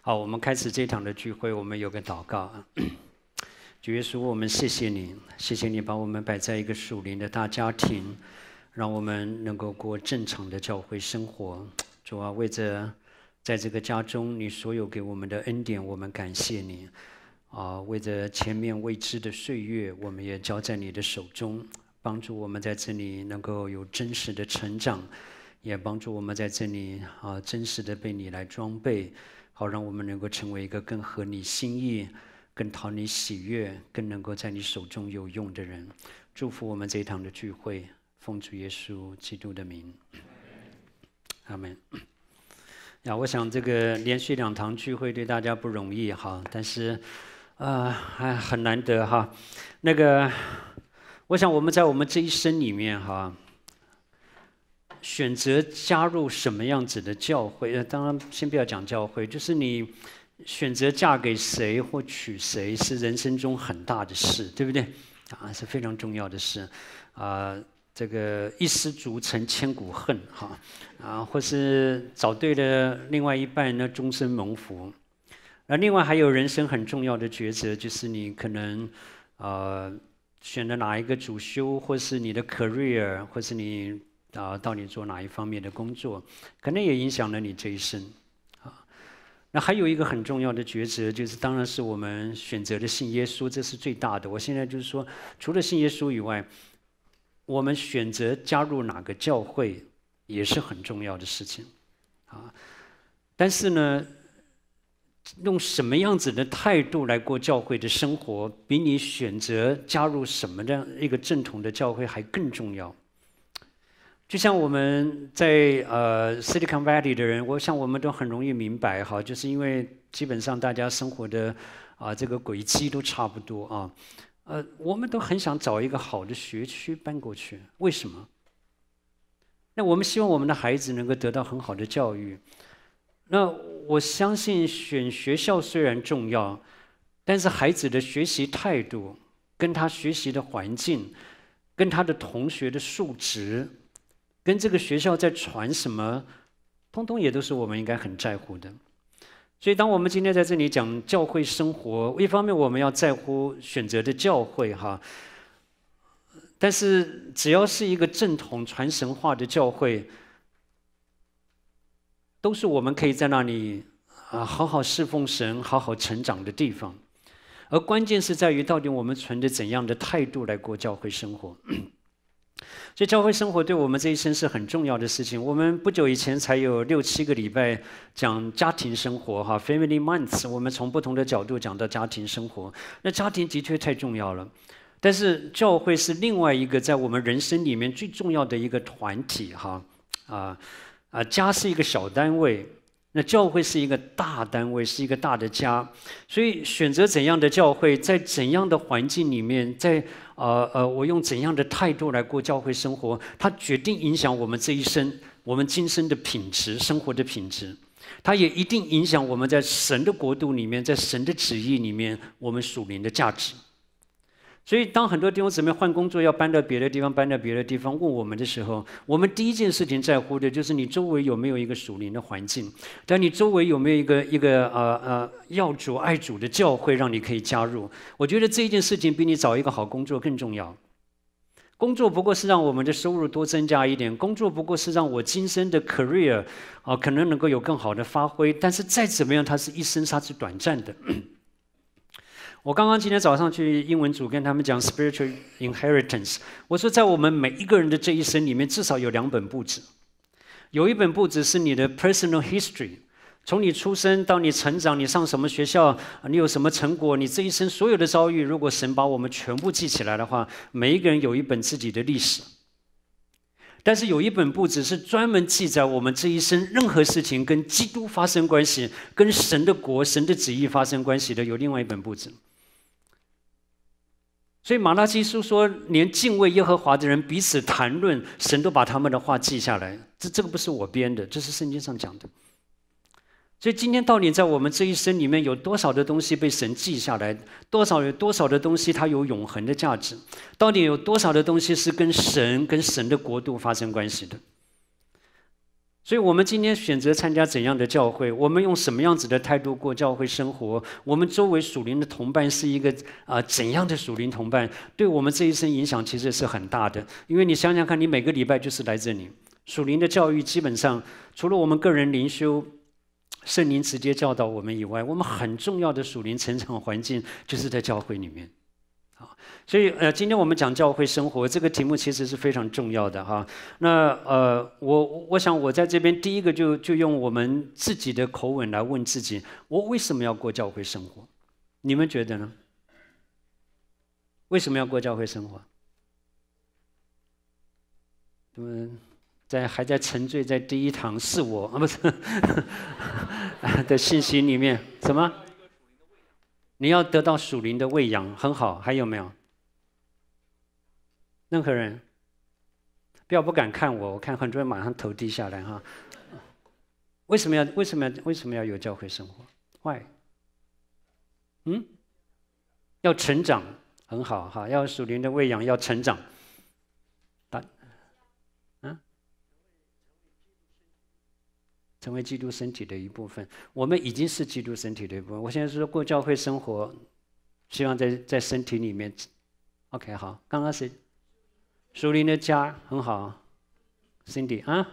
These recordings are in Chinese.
好，我们开始这场的聚会，我们有个祷告。主耶稣，我们谢谢你，谢谢你把我们摆在一个属灵的大家庭，让我们能够过正常的教会生活。主啊，为着在这个家中你所有给我们的恩典，我们感谢你。为着前面未知的岁月，我们也交在你的手中，帮助我们在这里能够有真实的成长，也帮助我们在这里真实的被你来装备。好，让我们能够成为一个更合你心意、更讨你喜悦、更能够在你手中有用的人。祝福我们这一堂的聚会，奉主耶稣基督的名，阿们。我想这个连续2堂聚会对大家不容易哈，但是还很难得哈。我想我们在我们这一生里面哈，选择加入什么样子的教会，当然先不要讲教会，就是你选择嫁给谁或娶谁是人生中很大的事，对不对？是非常重要的事。这个一失足成千古恨哈，或是找对了另外一半呢，终身蒙福。另外还有人生很重要的抉择，就是你可能选了哪一个主修，或是你的 career， 或是你到底做哪一方面的工作，可能也影响了你这一生。那还有一个很重要的抉择，就是当然是我们选择的信耶稣，这是最大的。我现在就是说，除了信耶稣以外，我们选择加入哪个教会也是很重要的事情但是呢，用什么样子的态度来过教会的生活，比你选择加入什么样一个正统的教会还更重要。就像我们在Silicon Valley 的人，我想我们都很容易明白哈，就是因为基本上大家生活的这个轨迹都差不多我们都很想找一个好的学区搬过去。为什么？那我们希望我们的孩子能够得到很好的教育。那我相信选学校虽然重要，但是孩子的学习态度、跟他学习的环境、跟他的同学的素质、跟这个学校在传什么，通通也都是我们应该很在乎的。所以当我们今天在这里讲教会生活，一方面我们要在乎选择的教会但是只要是一个正统传神话的教会，都是我们可以在那里好好侍奉神、好好成长的地方。而关键是在于到底我们存着怎样的态度来过教会生活。所以教会生活对我们这一生是很重要的事情。我们不久以前才有6、7个礼拜讲家庭生活Family Month， 我们从不同的角度讲到家庭生活。那家庭的确太重要了，但是教会是另外一个在我们人生里面最重要的一个团体家是一个小单位，那教会是一个大单位，是一个大的家。所以选择怎样的教会，在怎样的环境里面，在我用怎样的态度来过教会生活，它决定影响我们这一生，我们今生的品质，生活的品质。它也一定影响我们在神的国度里面，在神的旨意里面，我们属灵的价值。所以当很多弟兄姊妹换工作要搬到别的地方，问我们的时候，我们第一件事情在乎的就是你周围有没有一个属灵的环境，但你周围有没有一个要主爱主的教会让你可以加入。我觉得这一件事情比你找一个好工作更重要。工作不过是让我们的收入多增加一点，工作不过是让我今生的 career 可能能够有更好的发挥，但是再怎么样，它是一生，它是短暂的。我刚刚今天早上去英文组跟他们讲 spiritual inheritance， 我说在我们每一个人的这一生里面，至少有2本簿子。有一本簿子是你的 personal history， 从你出生到你成长，你上什么学校，你有什么成果，你这一生所有的遭遇，如果神把我们全部记起来的话，每一个人有一本自己的历史。但是有一本簿子是专门记载我们这一生任何事情跟基督发生关系，跟神的国、神的旨意发生关系的，有另外一本簿子。所以马拉基书说，连敬畏耶和华的人彼此谈论，神都把他们的话记下来。这个不是我编的，这是圣经上讲的。所以今天到底在我们这一生里面有多少的东西被神记下来，有多少的东西它有永恒的价值，到底有多少的东西是跟神的国度发生关系的。 所以，我们今天选择参加怎样的教会，我们用什么样子的态度过教会生活，我们周围属灵的同伴是一个怎样的属灵同伴，对我们这一生影响其实是很大的。因为你想想看，你每个礼拜就是来这里，属灵的教育基本上除了我们个人灵修，圣灵直接教导我们以外，我们很重要的属灵成长环境就是在教会里面。所以今天我们讲教会生活这个题目其实是非常重要的哈。那我想我在这边第一个就用我们自己的口吻来问自己：我为什么要过教会生活？你们觉得呢？为什么要过教会生活？还在沉醉在第一堂是我不是的信息里面，什么？你要得到属灵的喂养，很好。还有没有？任何人不要不敢看我，我看很多人马上头低下来哈。为什么要有教会生活 ？Why？ 要成长，很好哈。要属灵的喂养，要成长。成为基督身体的一部分，我们已经是基督身体的一部分。我现在说过教会生活，希望在身体里面。OK， 好，刚刚谁？属灵的家很好 ，Cindy 啊，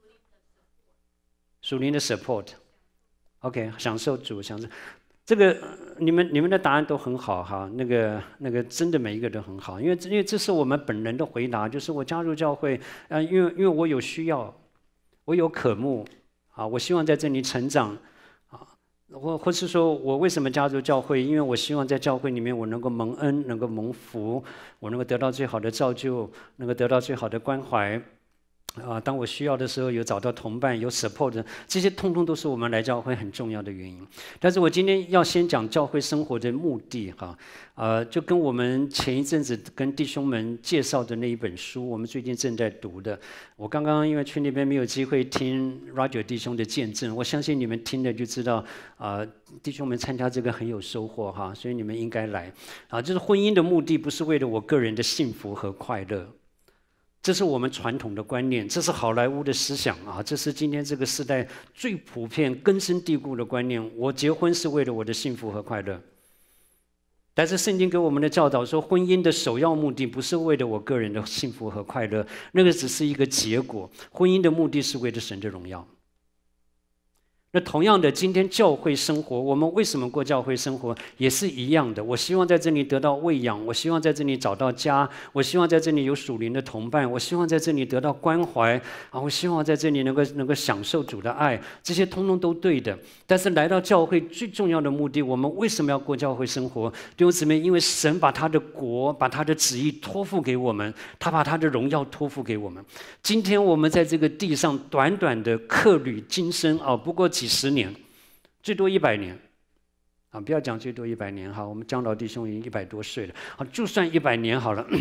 属灵的 support。OK， 享受主，享受这个，你们的答案都很好哈。那个真的每一个都很好，因为这是我们本人的回答，就是我加入教会，因为我有需要，我有渴慕。我希望在这里成长，或是说我为什么加入教会？因为我希望在教会里面我能够蒙恩，能够蒙福，我能够得到最好的造就，能够得到最好的关怀。当我需要的时候，有找到同伴，有 support， 这些通通都是我们来教会很重要的原因。但是我今天要先讲教会生活的目的哈，就跟我们前一阵子跟弟兄们介绍的那一本书，我们最近正在读的。我刚刚因为去那边没有机会听 Roger 弟兄的见证，我相信你们听了就知道，弟兄们参加这个很有收获哈，所以你们应该来。就是婚姻的目的不是为了我个人的幸福和快乐。这是我们传统的观念，这是好莱坞的思想这是今天这个时代最普遍、根深蒂固的观念。我结婚是为了我的幸福和快乐，但是圣经给我们的教导说，婚姻的首要目的不是为了我个人的幸福和快乐，那个只是一个结果。婚姻的目的是为了神的荣耀。那同样的，今天教会生活，我们为什么过教会生活也是一样的。我希望在这里得到喂养，我希望在这里找到家，我希望在这里有属灵的同伴，我希望在这里得到关怀我希望在这里能够享受主的爱，这些通通都对的。但是来到教会最重要的目的，我们为什么要过教会生活？弟兄姊妹，因为神把他的国、把他的旨意托付给我们，他把他的荣耀托付给我们。今天我们在这个地上短短的客旅今生不过几十年，最多100年不要讲最多100年我们江老弟兄已经100多岁了就算100年好了。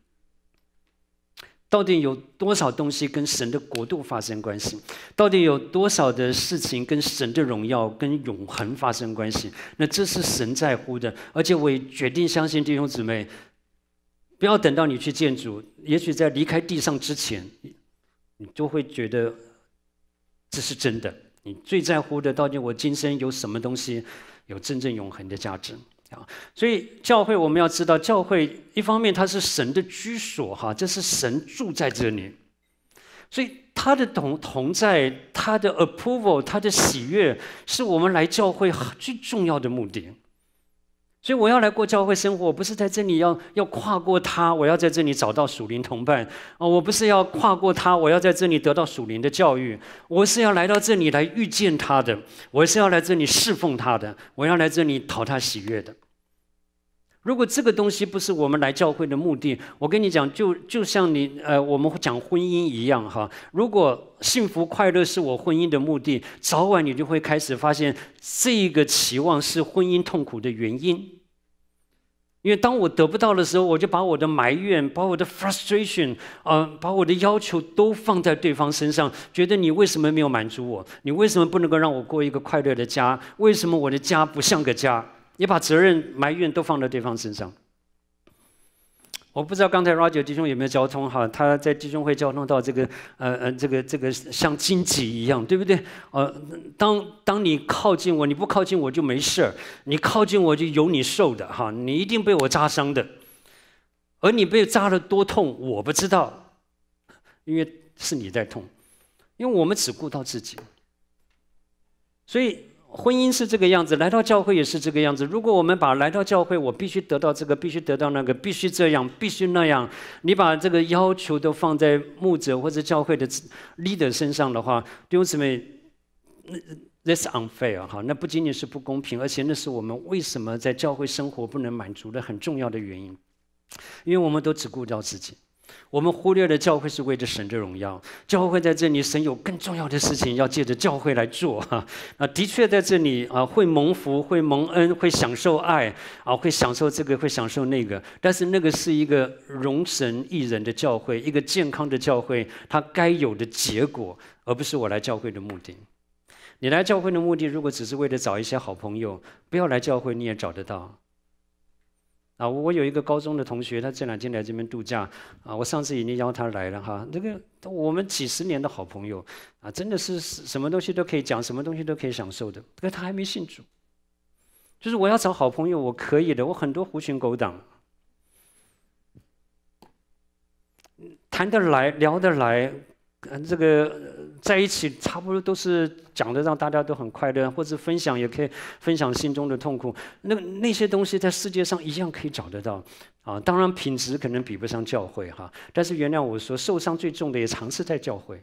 到底有多少东西跟神的国度发生关系？到底有多少的事情跟神的荣耀、跟永恒发生关系？那这是神在乎的，而且我也决定相信弟兄姊妹，不要等到你去见主，也许在离开地上之前，你就会觉得这是真的。你最在乎的，到底我今生有什么东西有真正永恒的价值？所以教会我们要知道，教会一方面它是神的居所这是神住在这里，所以他的同在、他的 approval、他的喜悦，是我们来教会最重要的目的。所以我要来过教会生活，我不是在这里要跨过他，我要在这里找到属灵同伴我不是要跨过他，我要在这里得到属灵的教育，我是要来到这里来遇见他的，我是要来这里侍奉他的，我要来这里讨他喜悦的。如果这个东西不是我们来教会的目的，我跟你讲，就像我们讲婚姻一样如果幸福快乐是我婚姻的目的，早晚你就会开始发现，这个期望是婚姻痛苦的原因。因为当我得不到的时候，我就把我的埋怨、把我的 frustration 把我的要求都放在对方身上，觉得你为什么没有满足我？你为什么不能够让我过一个快乐的家？为什么我的家不像个家？也把责任、埋怨都放在对方身上。 我不知道刚才 Roger 弟兄有没有交通哈？他在弟兄会交通到这个像荆棘一样，对不对？当你靠近我，你不靠近我就没事儿，你靠近我就有你受的哈，你一定被我扎伤的。而你被扎了多痛，我不知道，因为是你在痛，因为我们只顾到自己，所以。婚姻是这个样子，来到教会也是这个样子。如果我们把来到教会，我必须得到这个，必须得到那个，必须这样，必须那样，你把这个要求都放在牧者或者教会的 leader 身上的话，弟兄姊妹 ，that's unfair 哈，那不仅仅是不公平，而且那是我们为什么在教会生活不能满足的很重要的原因，因为我们都只顾到自己。我们忽略了教会是为着神的荣耀，教会在这里，神有更重要的事情要借着教会来做哈。的确在这里会蒙福，会蒙恩，会享受爱会享受这个，会享受那个。但是那个是一个容神益人的教会，一个健康的教会，它该有的结果，而不是我来教会的目的。你来教会的目的，如果只是为了找一些好朋友，不要来教会，你也找得到。我有一个高中的同学，他这2天来这边度假我上次已经邀他来了哈。这个我们几10年的好朋友真的是什么东西都可以讲，什么东西都可以享受的。可是他还没信主，就是我要找好朋友，我可以的，我很多狐群狗党，谈得来，聊得来。这个在一起差不多都是讲的让大家都很快乐，或者分享也可以分享心中的痛苦。那些东西在世界上一样可以找得到当然品质可能比不上教会哈，但是原谅我说，受伤最重的也常是在教会。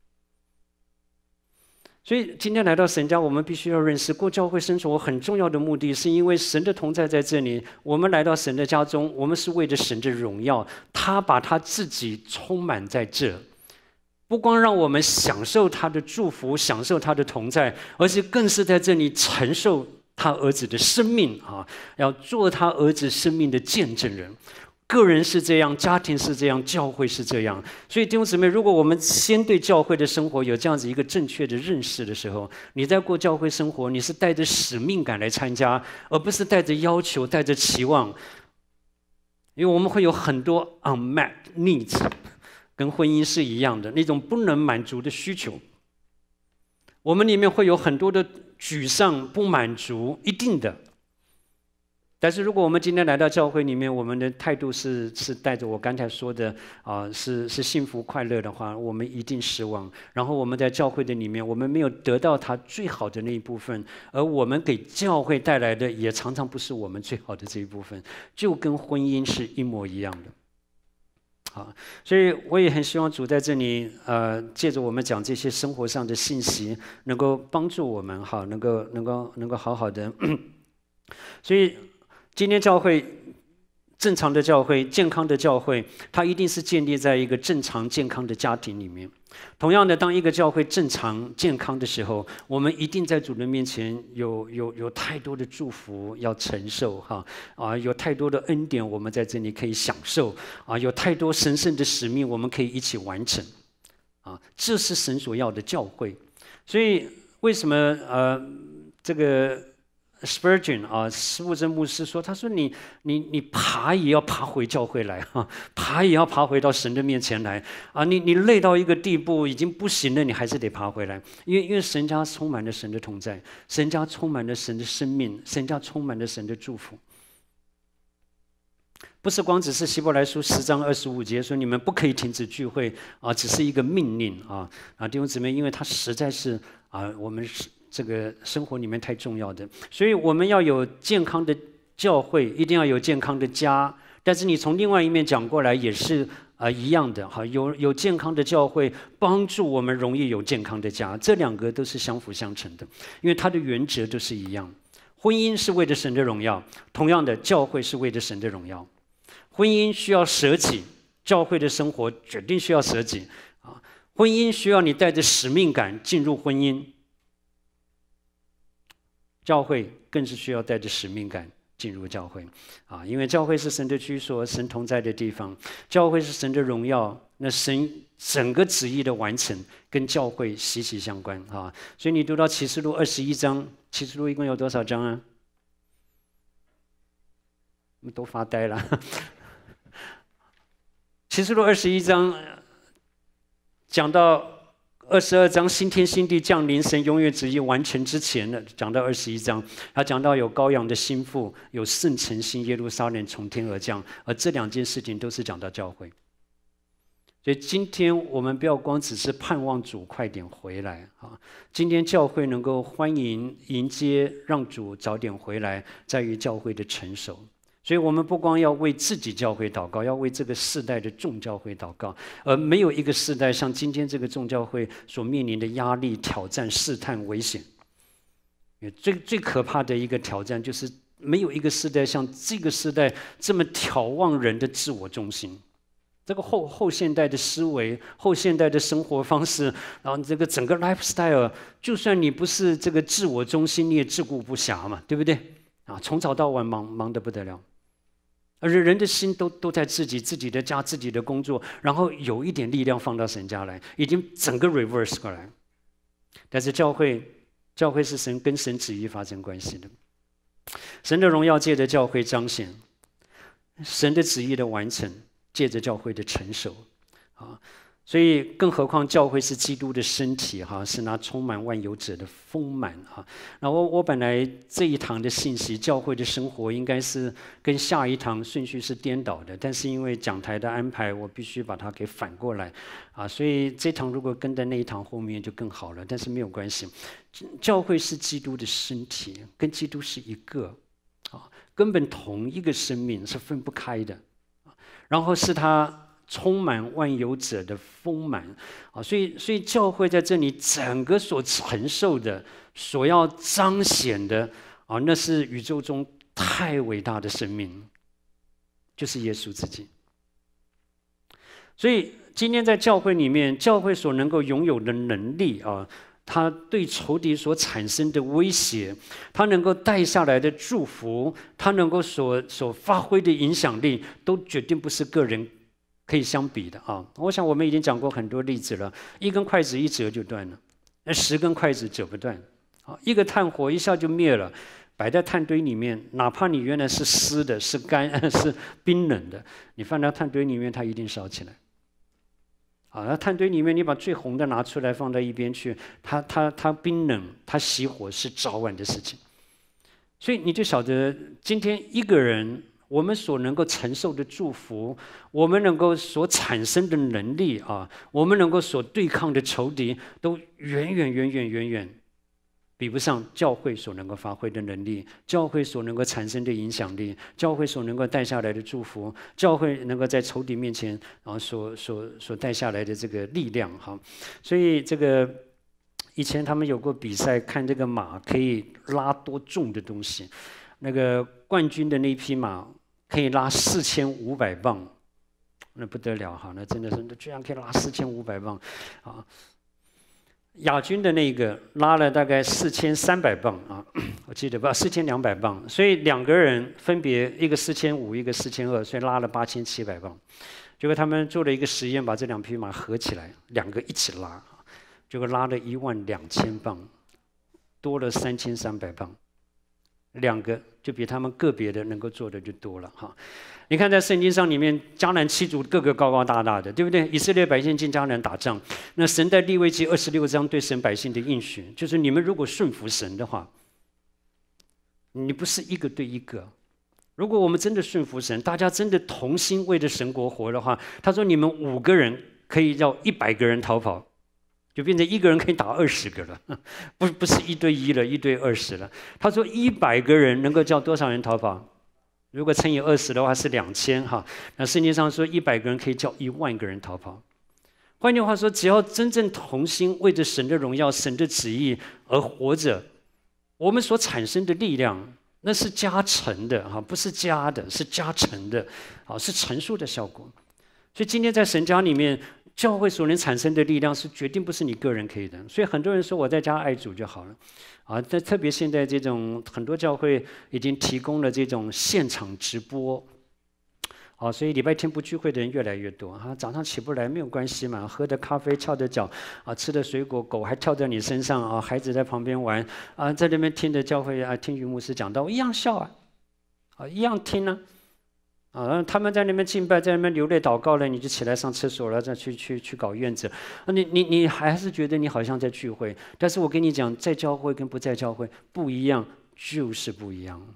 所以今天来到神家，我们必须要认识过教会生活很重要的目的，是因为神的同在在这里。我们来到神的家中，我们是为着神的荣耀，他把他自己充满在这。不光让我们享受他的祝福，享受他的同在，而且更是在这里承受他儿子的生命要做他儿子生命的见证人。个人是这样，家庭是这样，教会是这样。所以弟兄姊妹，如果我们先对教会的生活有这样子一个正确的认识的时候，你在过教会生活，你是带着使命感来参加，而不是带着要求、带着期望。因为我们会有很多 unmet needs。跟婚姻是一样的，那种不能满足的需求，我们里面会有很多的沮丧、不满足，一定的。但是如果我们今天来到教会里面，我们的态度是带着我刚才说的是幸福快乐的话，我们一定失望。然后我们在教会的里面，我们没有得到他最好的那一部分，而我们给教会带来的也常常不是我们最好的这一部分，就跟婚姻是一模一样的。所以我也很希望主在这里，借着我们讲这些生活上的信息，能够帮助我们能够好好的。所以今天教会正常的教会、健康的教会，它一定是建立在一个正常健康的家庭里面。同样的，当一个教会正常健康的时候，我们一定在主人面前有太多的祝福要承受有太多的恩典我们在这里可以享受有太多神圣的使命我们可以一起完成这是神所要的教会。所以为什么这个Spurgeon 施布真牧师说，他说你爬也要爬回教会来爬也要爬回到神的面前来你累到一个地步已经不行了，你还是得爬回来，因为神家充满了神的同在，神家充满了神的生命，神家充满了神的祝福。不是光只是希伯来书10章25节说你们不可以停止聚会只是一个命令弟兄姊妹，因为它实在是我们这个生活里面太重要的，所以我们要有健康的教会，一定要有健康的家。但是你从另外一面讲过来也是一样的有健康的教会帮助我们容易有健康的家，这2个都是相辅相成的，因为它的原则都是一样。婚姻是为了神的荣耀，同样的教会是为了神的荣耀。婚姻需要舍己，教会的生活决定需要舍己婚姻需要你带着使命感进入婚姻，教会更是需要带着使命感进入教会因为教会是神的居所，神同在的地方，教会是神的荣耀，那神整个旨意的完成跟教会息息相关所以你读到启示录21章，启示录一共有多少章啊？我们都发呆了启示录21章讲到22章新天新地降临，神永远旨意完成之前的，讲到21章，他讲到有羔羊的心腹，有圣城新耶路撒冷从天而降，而这2件事情都是讲到教会。所以今天我们不要光只是盼望主快点回来啊！今天教会能够欢迎迎接，让主早点回来，在于教会的成熟。所以我们不光要为自己教会祷告，要为这个世代的众教会祷告。而没有一个世代像今天这个众教会所面临的压力、挑战、试探、危险。最可怕的一个挑战就是没有一个世代像这个世代这么眺望人的自我中心。这个后现代的思维、后现代的生活方式，然后这个整个 lifestyle， 就算你不是这个自我中心，你也自顾不暇嘛，对不对？啊，从早到晚忙得不得了。而人的心都在自己的家、自己的工作，然后有一点力量放到神家来，已经整个 reverse 过来。但是教会是神跟神旨意发生关系的，神的荣耀借着教会彰显，神的旨意的完成借着教会的成熟，啊。所以，更何况教会是基督的身体，哈，是那充满万有者的丰满，哈。那我本来这一堂的信息，教会的生活应该是跟下一堂顺序是颠倒的，但是因为讲台的安排，我必须把它给反过来，啊，所以这堂如果跟在那一堂后面就更好了，但是没有关系。教会是基督的身体，跟基督是一个，啊，根本同一个生命是分不开的，然后是他充满万有者的丰满啊，所以教会在这里整个所承受的、所要彰显的啊，那是宇宙中太伟大的生命，就是耶稣自己。所以今天在教会里面，教会所能够拥有的能力啊，他对仇敌所产生的威胁，他能够带下来的祝福，他能够所发挥的影响力，都决定不是个人可以相比的啊！我想我们已经讲过很多例子了，一根筷子一折就断了，那10根筷子折不断。啊，一个炭火一下就灭了，摆在炭堆里面，哪怕你原来是湿的、是干、是冰冷的，你放到炭堆里面，它一定烧起来。啊，那炭堆里面你把最红的拿出来放在一边去，它冰冷，它熄火是早晚的事情。所以你就晓得，今天一个人，我们所能够承受的祝福，我们能够所产生的能力啊，我们能够所对抗的仇敌，都远比不上教会所能够发挥的能力，教会所能够产生的影响力，教会所能够带下来的祝福，教会能够在仇敌面前啊所带下来的这个力量哈。所以这个以前他们有过比赛，看这个马可以拉多重的东西，那个冠军的那匹马可以拉4500磅，那不得了哈！那真的是，居然可以拉4500磅，啊！亚军的那个拉了大概4300磅啊，我记得吧，4200磅。所以2个人分别一个4500，一个4200，所以拉了8700磅。结果他们做了一个实验，把这2匹马合起来，2个一起拉，结果拉了12000磅，多了3300磅。2个就比他们个别的能够做的就多了哈。你看在圣经上里面，迦南7族个个高高大大的，对不对？以色列百姓进迦南打仗，那神在利未记26章对神百姓的应许，就是你们如果顺服神的话，你不是1个对1个。如果我们真的顺服神，大家真的同心为着神国活的话，他说你们5个人可以让100个人逃跑。就变成1个人可以打20个了，不是1对1了，1对20了。他说100个人能够叫多少人逃跑？如果乘以20的话是2000哈。那圣经上说100个人可以叫10000个人逃跑。换句话说，只要真正同心为着神的荣耀、神的旨意而活着，我们所产生的力量，那是加成的哈，不是加的，是加成的，啊，是乘数的效果。所以今天在神家里面，教会所能产生的力量是决定不是你个人可以的，所以很多人说我在家爱主就好了，啊，但特别现在这种很多教会已经提供了这种现场直播，啊，所以礼拜天不聚会的人越来越多啊，早上起不来没有关系嘛，喝的咖啡、翘的脚，啊，吃的水果，狗还跳在你身上啊，孩子在旁边玩，啊，在那边听着教会啊，听于牧师讲道，一样笑啊，啊，一样听啊。 啊，他们在那边敬拜，在那边流泪祷告了，你就起来上厕所了，再去搞院子。你还是觉得你好像在聚会，但是我跟你讲，在教会跟不在教会不一样，就是不一样。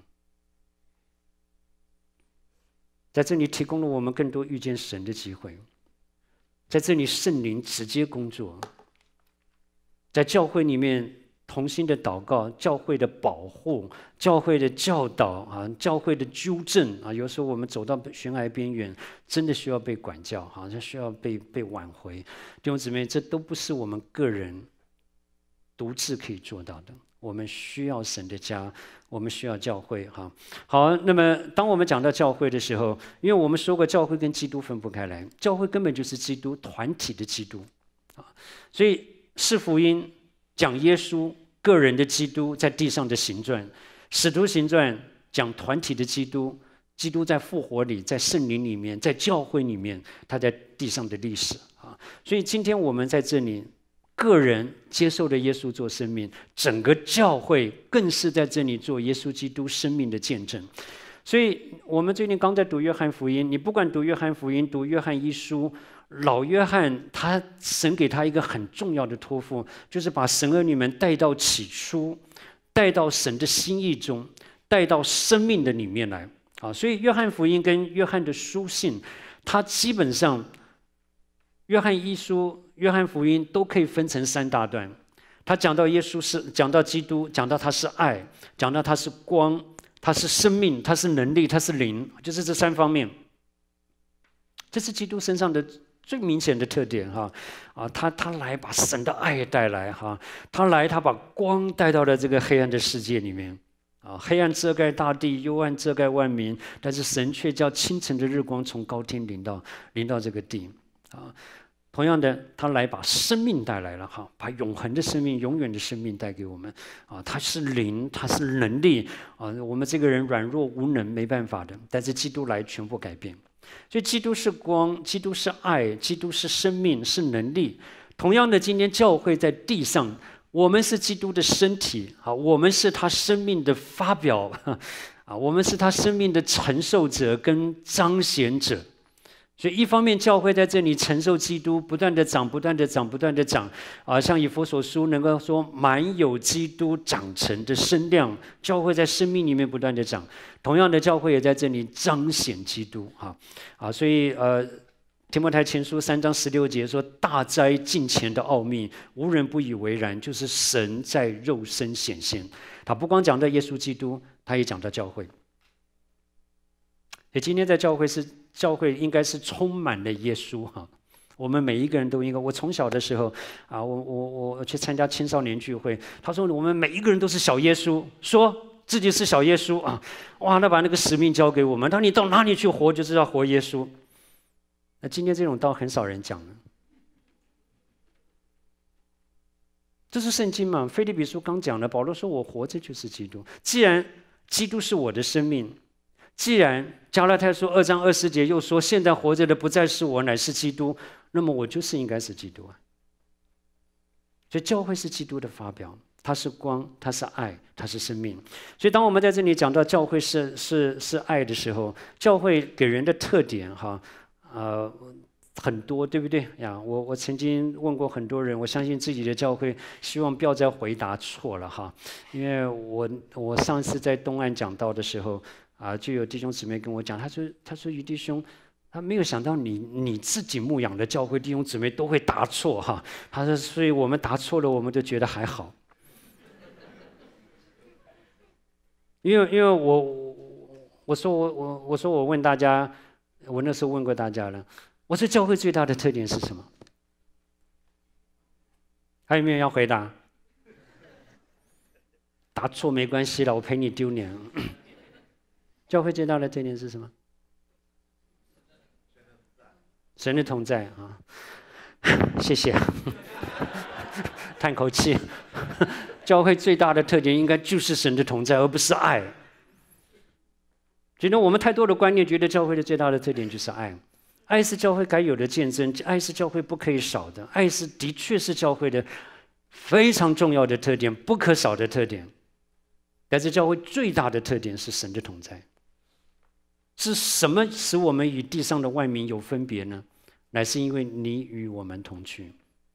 在这里提供了我们更多遇见神的机会，在这里圣灵直接工作，在教会里面同心的祷告，教会的保护，教会的教导啊，教会的纠正啊，有时候我们走到悬崖边缘，真的需要被管教，好像需要被挽回。弟兄姊妹，这都不是我们个人独自可以做到的，我们需要神的家，我们需要教会。好，那么当我们讲到教会的时候，因为我们说过，教会跟基督分不开来，教会根本就是基督团体的基督啊，所以是福音讲耶稣个人的基督在地上的行传，使徒行传讲团体的基督，基督在复活里，在圣灵里面，在教会里面，他在地上的历史啊。所以今天我们在这里，个人接受了耶稣做生命，整个教会更是在这里做耶稣基督生命的见证。所以我们最近刚在读约翰福音，你不管读约翰福音，读约翰一书，老约翰神给他一个很重要的托付，就是把神儿女们带到起初，带到神的心意中，带到生命的里面来啊。所以约翰福音跟约翰的书信，它基本上约翰一书、约翰福音都可以分成3大段。他讲到耶稣是，讲到基督，讲到他是爱，讲到他是光，他是生命，他是能力，他是灵，就是这3方面。这是基督身上的最明显的特点他来把神的爱带来他把光带到了这个黑暗的世界里面黑暗遮盖大地，幽暗遮盖万民，但是神却叫清晨的日光从高天临到这个地同样的，他来把生命带来了把永恒的生命、永远的生命带给我们他是灵，他是能力我们这个人软弱无能，没办法的，但是基督来全部改变。所以基督是光，基督是爱，基督是生命，是能力。同样的，今天教会在地上，我们是基督的身体我们是他生命的发表我们是他生命的承受者跟彰显者。所以一方面教会在这里承受基督，不断的长，不断的长，不断的长像以弗所书能够说满有基督长成的身量，教会在生命里面不断的长。同样的，教会也在这里彰显基督所以提摩太前书3章16节说，大哉近前的奥秘，无人不以为然，就是神在肉身显现。他不光讲到耶稣基督，他也讲到教会。所以今天在教会应该是充满了耶稣我们每一个人都应该。我从小的时候我去参加青少年聚会，他说我们每一个人都是小耶稣，说自己是小耶稣哇，他把那个使命交给我们，他说你到哪里去活，就是要活耶稣。那今天这种道很少人讲了，这是圣经嘛？腓立比书刚讲了，保罗说我活着就是基督。既然基督是我的生命，既然加拉太书2章20节又说现在活着的不再是我，乃是基督，那么我就是应该是基督所以教会是基督的发表，它是光，它是爱，它是生命。所以当我们在这里讲到教会是爱的时候，教会给人的特点很多，对不对呀？我曾经问过很多人，我相信自己的教会希望不要再回答错了因为我上次在东岸讲道的时候就有弟兄姊妹跟我讲，他说于弟兄，他没有想到你自己牧养的教会弟兄姊妹都会答错他说，所以我们答错了，我们都觉得还好。因为我说我问大家，我那时候问过大家了，我说教会最大的特点是什么？还有没有要回答？答错没关系了，我陪你丢脸。教会最大的特点是什么？神的同在谢谢叹口气。教会最大的特点应该就是神的同在，而不是爱。觉得我们太多的观念，觉得教会的最大的特点就是爱。爱是教会该有的见证，爱是教会不可以少的，爱的确是教会的非常重要的特点，不可少的特点。但是教会最大的特点是神的同在。 是什么使我们与地上的万民有分别呢？乃是因为你与我们同去。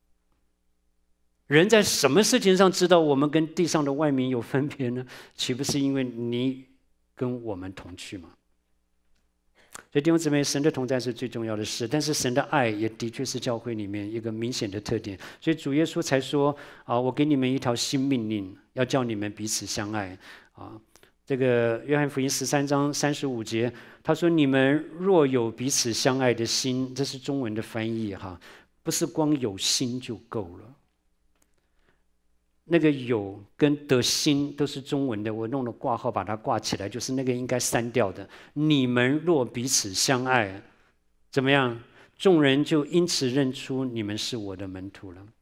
人在什么事情上知道我们跟地上的万民有分别呢？岂不是因为你跟我们同去吗？所以弟兄姊妹，神的同在是最重要的事，但是神的爱也的确是教会里面一个明显的特点。所以主耶稣才说我给你们一条新命令，要叫你们彼此相爱这个约翰福音13章35节，他说：“你们若有彼此相爱的心。”这是中文的翻译不是光有心就够了。那个有跟的心都是中文的，我弄了挂号把它挂起来，就是那个应该删掉的。你们若彼此相爱，怎么样？众人就因此认出你们是我的门徒了。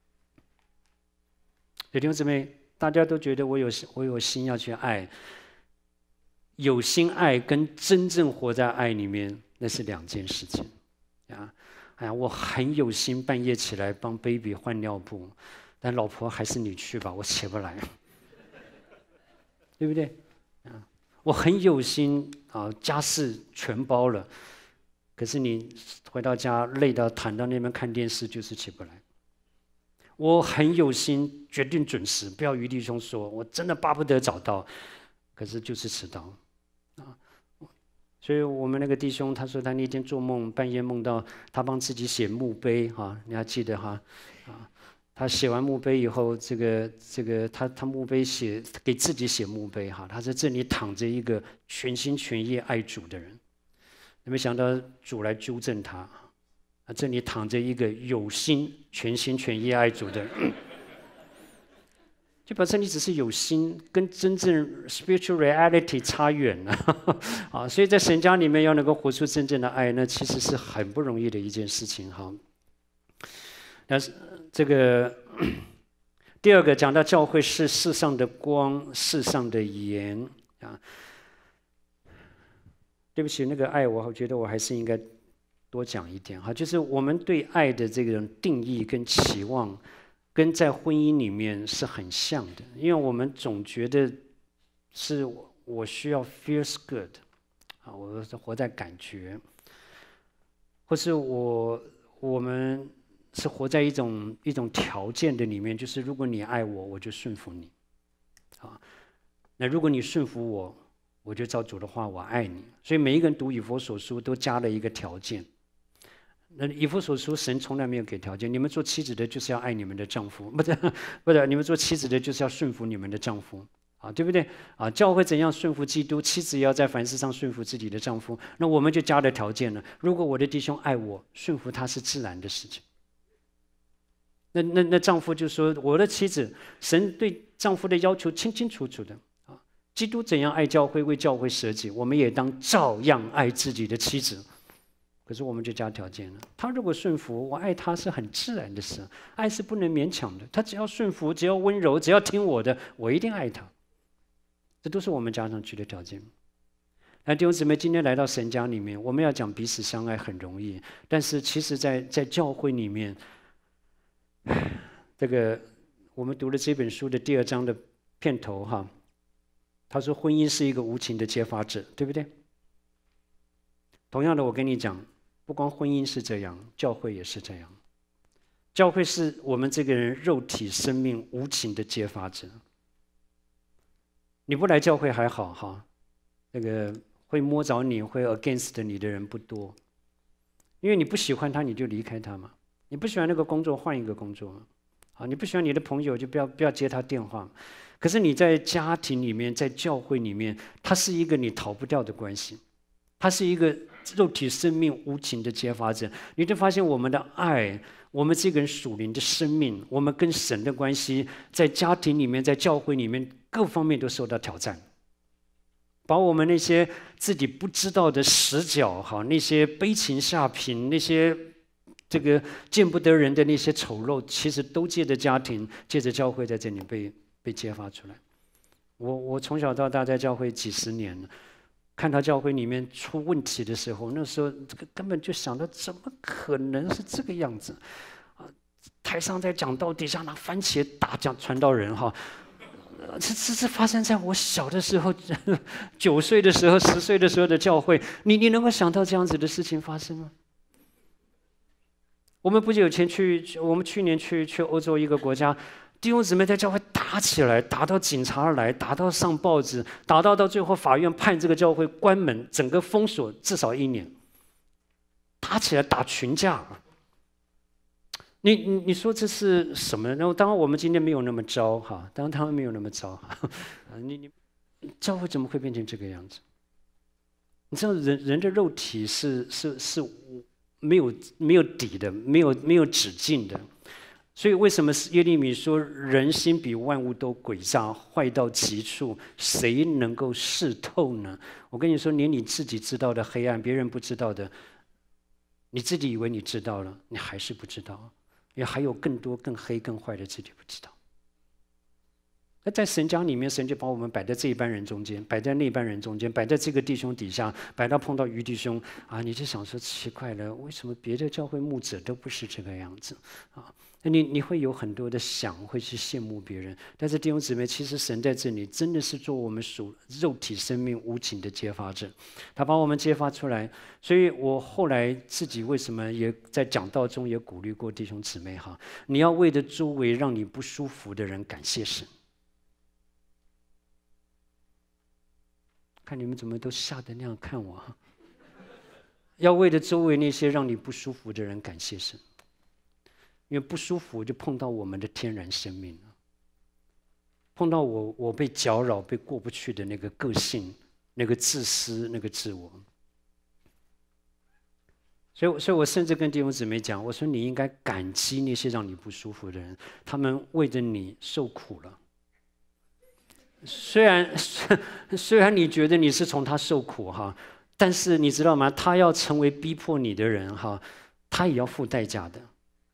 弟兄姊妹，大家都觉得我有心要去爱，有心爱跟真正活在爱里面，那是两件事情我很有心，半夜起来帮 baby 换尿布。但老婆还是你去吧，我起不来，对不对？我很有心家事全包了，可是你回到家累到躺到那边看电视，就是起不来。我很有心，决定准时，不要与弟兄说，我真的巴不得早到，可是就是迟到所以我们那个弟兄他说他那天做梦，半夜梦到他帮自己写墓碑你还记得他写完墓碑以后，他墓碑给自己写墓碑他在这里躺着一个全心全意爱主的人，没想到主来纠正他，这里躺着一个有心全心全意爱主的人，就表示你只是有心，跟真正 spiritual reality 差远了所以在神家里面要能够活出真正的爱，那其实是很不容易的一件事情但是这个第二个讲到教会是世上的光，世上的盐对不起，那个爱我觉得我还是应该多讲一点就是我们对爱的这种定义跟期望，跟在婚姻里面是很像的，因为我们总觉得是我需要 feels good 我活在感觉，或是我们是活在一种条件的里面，就是如果你爱我，我就顺服你那如果你顺服我，我就照主的话，我爱你。所以每一个人读以弗所书都加了一个条件。那以弗所书神从来没有给条件，你们做妻子的就是要爱你们的丈夫，不是，你们做妻子的就是要顺服你们的丈夫对不对教会怎样顺服基督，妻子也要在凡事上顺服自己的丈夫。那我们就加了条件了，如果我的弟兄爱我，顺服他是自然的事情。那丈夫就说，我的妻子，神对丈夫的要求清清楚楚的基督怎样爱教会，为教会舍己，我们也当照样爱自己的妻子。可是我们就加条件了，他如果顺服，我爱他是很自然的事，爱是不能勉强的，他只要顺服，只要温柔，只要听我的，我一定爱他。这都是我们加上去的条件。弟兄姊妹，今天来到神家里面，我们要讲彼此相爱很容易，但是其实在教会里面，这个我们读了这本书的第2章的片头他说婚姻是一个无情的揭发者，对不对？同样的，我跟你讲，不光婚姻是这样，教会也是这样。教会是我们这个人肉体生命无情的揭发者。你不来教会还好那个会摸着你会 against 你的人不多，因为你不喜欢他，你就离开他嘛。你不喜欢那个工作，换一个工作你不喜欢你的朋友，就不要接他电话。可是你在家庭里面，在教会里面，它是一个你逃不掉的关系，它是一个肉体生命无情的揭发者。你就发现我们的爱，我们这个人属灵的生命，我们跟神的关系，在家庭里面，在教会里面，各方面都受到挑战。把我们那些自己不知道的死角那些悲情下品，那些这个见不得人的那些丑陋，其实都借着家庭，借着教会在这里被揭发出来。我从小到大在教会几十年了，看到教会里面出问题的时候，那时候这个根本就想到怎么可能是这个样子台上在讲道，底下拿番茄打讲传道人这发生在我小的时候，9岁的时候、10岁的时候的教会，你能够想到这样子的事情发生吗？我们不久前我们去年去欧洲一个国家，弟兄姊妹在教会打起来，打到警察来，打到上报纸，打到最后法院判这个教会关门，整个封锁至少1年。打起来打群架，你说这是什么？然后当然我们今天没有那么糟哈，当然他们没有那么糟哈。你教会怎么会变成这个样子？你知道人的肉体是没有底的，没有止境的。所以为什么耶利米说人心比万物都诡诈，坏到极处，谁能够视透呢？我跟你说，连你自己知道的黑暗，别人不知道的，你自己以为你知道了，你还是不知道，因为还有更多更黑更坏的自己不知道。那在神家里面，神就把我们摆在这一班人中间，摆在那一班人中间，摆在这个弟兄底下，摆到碰到余弟兄啊，你就想说奇怪了，为什么别的教会牧者都不是这个样子啊？你会有很多的想，会去羡慕别人。但是弟兄姊妹，其实神在这里真的是做我们属肉体生命无情的揭发者，他把我们揭发出来。所以我后来自己为什么也在讲道中也鼓励过弟兄姊妹哈，你要为着周围让你不舒服的人感谢神。看你们怎么都吓得那样看我，要为了周围那些让你不舒服的人感谢神，因为不舒服就碰到我们的天然生命了，碰到我被搅扰、被过不去的那个个性、那个自私、那个自我。所以我甚至跟弟兄姊妹讲，我说你应该感激那些让你不舒服的人，他们为着你受苦了。虽然你觉得你是从他受苦哈，但是你知道吗？他要成为逼迫你的人哈，他也要付代价的。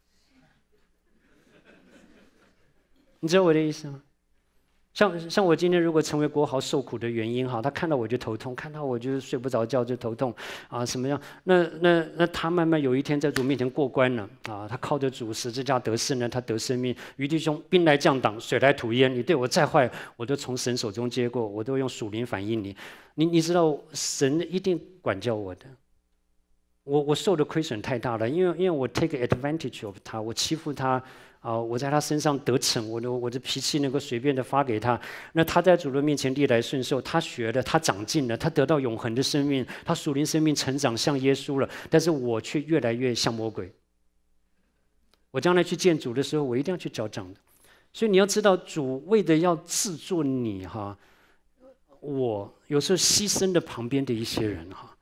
你知道我的意思吗？像我今天如果成为国豪受苦的原因哈，他看到我就头痛，看到我就睡不着觉就头痛啊，什么样？那他慢慢有一天在主面前过关了啊，他靠着主十字架得胜呢，他得生命。余弟兄，兵来将挡，水来土掩，你对我再坏，我都从神手中接过，我都用属灵反应你。你知道神一定管教我的。我受的亏损太大了，因为我 take advantage of 他，我欺负他啊，我在他身上得逞，我的脾气能够随便的发给他，那他在主的面前历来顺受，他学了，他长进了，他得到永恒的生命，他属灵生命成长像耶稣了，但是我却越来越像魔鬼。我将来去见主的时候，我一定要去交账的。所以你要知道，主为的要制作你哈，我有时候牺牲了旁边的一些人哈。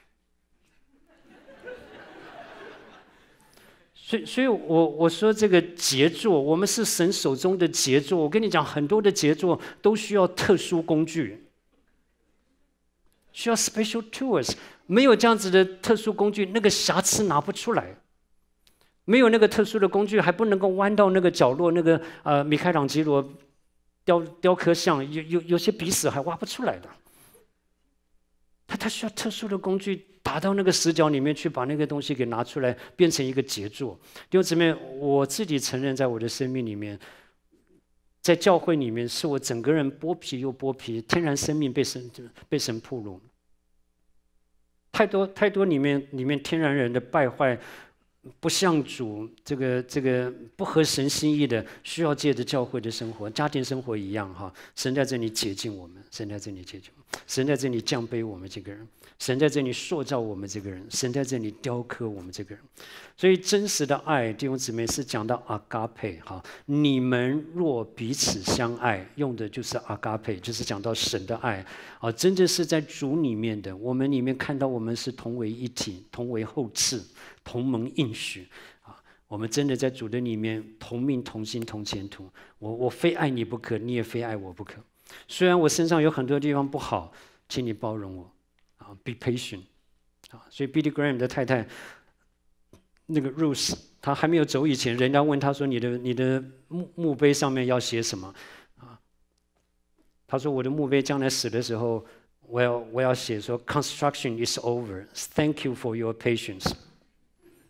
所以我说这个杰作，我们是神手中的杰作。我跟你讲，很多的杰作都需要特殊工具，需要 special tools。没有这样子的特殊工具，那个瑕疵拿不出来。没有那个特殊的工具，还不能够弯到那个角落，那个米开朗基罗雕刻像，有些鼻屎还挖不出来的。他需要特殊的工具打到那个死角里面去，把那个东西给拿出来，变成一个杰作。弟兄姊妹，我自己承认，在我的生命里面，在教会里面，是我整个人剥皮又剥皮，天然生命被神暴露。太多里面天然人的败坏，不像主这个不合神心意的，需要借着教会的生活、家庭生活一样哈。神在这里洁净我们，神在这里洁净我们，神在这里降卑我们这个人，神在这里塑造我们这个人，神在这里雕刻我们这个人。所以真实的爱，弟兄姊妹是讲到阿嘎佩哈，你们若彼此相爱，用的就是阿嘎佩，就是讲到神的爱啊，真正是在主里面的，我们里面看到我们是同为一体，同为后嗣。同盟应许啊，我们真的在主的里面同命同心同前途。我非爱你不可，你也非爱我不可。虽然我身上有很多地方不好，请你包容我啊 ，be patient 啊。所以 Billy Graham 的太太那个 Ruth， 她还没有走以前，人家问她说：“你的墓碑上面要写什么？”啊，她说：“我的墓碑将来死的时候，我要写说 Construction is over. Thank you for your patience。”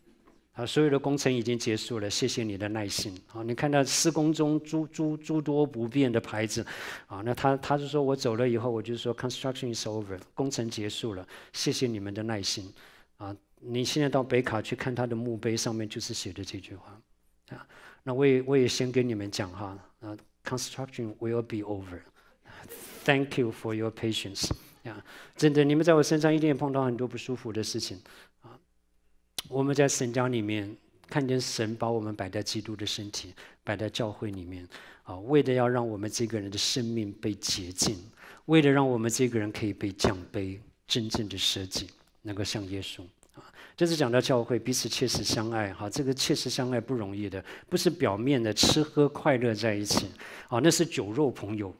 所有的工程已经结束了，谢谢你的耐心。你看到施工中诸多不便的牌子，那他是说我走了以后，我就说 construction is over， 工程结束了，谢谢你们的耐心。你现在到北卡去看他的墓碑，上面就是写的这句话。那我也先跟你们讲哈，construction will be over。Thank you for your patience。真的，你们在我身上一定也碰到很多不舒服的事情。我们在神家里面看见神把我们摆在基督的身体，摆在教会里面，为的要让我们这个人的生命被洁净，为了让我们这个人可以被降卑，真正的舍己，能够像耶稣。这是讲到教会彼此切实相爱，这个切实相爱不容易的，不是表面的吃喝快乐在一起，那是酒肉朋友。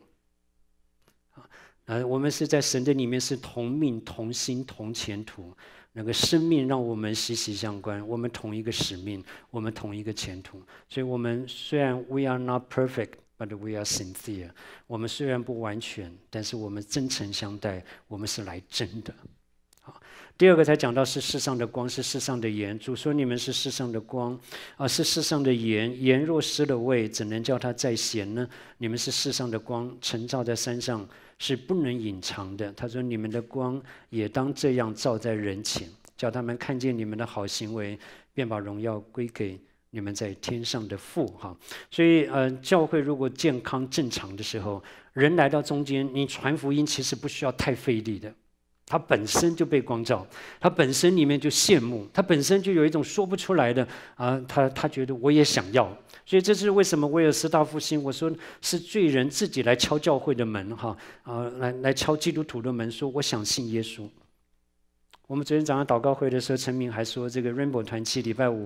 我们是在神的里面是同命同心同前途。那个生命让我们息息相关，我们同一个使命，我们同一个前途。所以我们虽然 we are not perfect, but we are sincere。我们虽然不完全，但是我们真诚相待，我们是来真的。第二个才讲到是世上的光，是世上的盐。主说你们是世上的光，是世上的盐。盐若失了味，怎能叫它再咸呢？你们是世上的光，晨照在山上，是不能隐藏的。他说你们的光也当这样照在人前，叫他们看见你们的好行为，便把荣耀归给你们在天上的父。所以教会如果健康正常的时候，人来到中间，你传福音其实不需要太费力的。他本身就被光照，他本身里面就羡慕，他本身就有一种说不出来的他觉得我也想要。所以这是为什么威尔斯大复兴，我说是罪人自己来敲教会的门来敲基督徒的门，说我想信耶稣。我们昨天早上祷告会的时候，陈明还说这个 Rainbow 团契礼拜五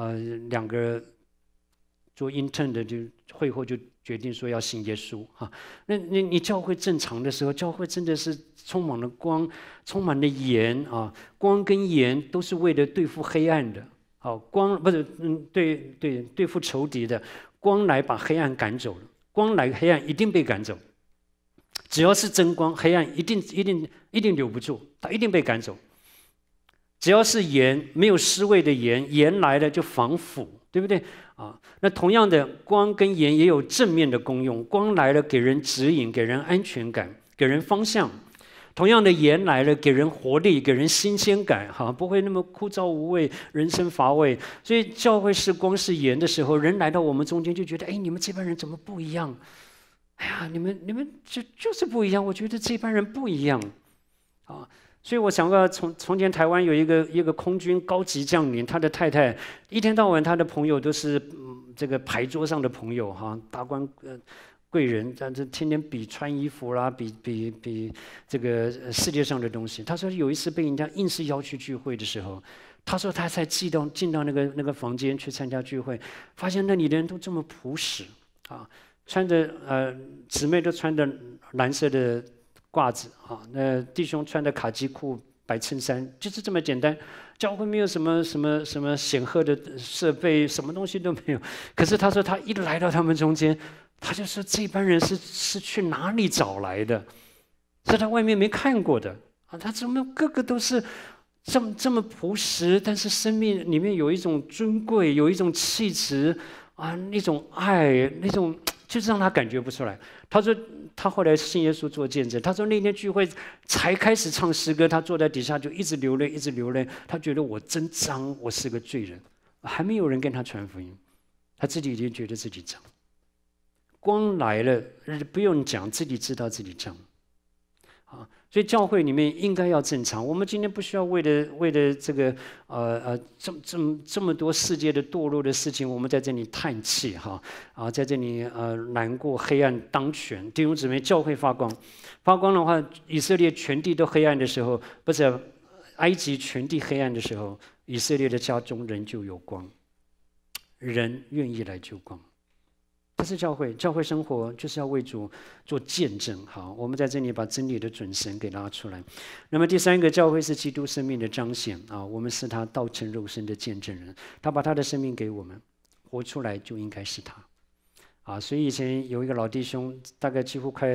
2个做 intern 的就会后就决定说要信耶稣那你教会正常的时候，教会真的是充满了光，充满了盐光跟盐都是为了对付黑暗的光不是对付仇敌的，光来把黑暗赶走了，光来黑暗一定被赶走，只要是真光，黑暗一定留不住，它一定被赶走。只要是盐，没有失味的盐，盐来了就防腐，对不对那同样的，光跟盐也有正面的功用，光来了给人指引，给人安全感，给人方向。同样的，盐来了给人活力，给人新鲜感不会那么枯燥无味，人生乏味。所以教会是光是盐的时候，人来到我们中间就觉得你们这班人怎么不一样？你们就是不一样，我觉得这班人不一样所以我想到从前台湾有一个空军高级将领，他的太太一天到晚他的朋友都是这个牌桌上的朋友达官贵人，这天天比穿衣服啦，比这个世界上的东西。他说有一次被人家硬是邀去聚会的时候，他说他才进到那个房间去参加聚会，发现那里的人都这么朴实穿着姊妹都穿着蓝色的褂子那弟兄穿的卡其裤、白衬衫，就是这么简单。教会没有什么显赫的设备，什么东西都没有。可是他说他一来到他们中间，他就说这班人是去哪里找来的？是他外面没看过的他怎么个个都是这么朴实，但是生命里面有一种尊贵，有一种气质那种爱，那种就是让他感觉不出来。他说他后来信耶稣做见证，他说那天聚会才开始唱诗歌，他坐在底下就一直流泪，一直流泪。他觉得我真脏，我是个罪人，还没有人跟他传福音，他自己已经觉得自己脏。光来了，不用讲，自己知道自己脏所以教会里面应该要正常。我们今天不需要为了这个这么多世界的堕落的事情，我们在这里叹气在这里难过，黑暗当权。弟兄姊妹，教会发光，发光的话，以色列全地都黑暗的时候，不是埃及全地黑暗的时候，以色列的家中人就有光，人愿意来救光。这是教会生活就是要为主做见证。好，我们在这里把真理的准绳给拉出来。那么第三个，教会是基督生命的彰显我们是他道成肉身的见证人，他把他的生命给我们，活出来就应该是他所以以前有一个老弟兄，大概几乎快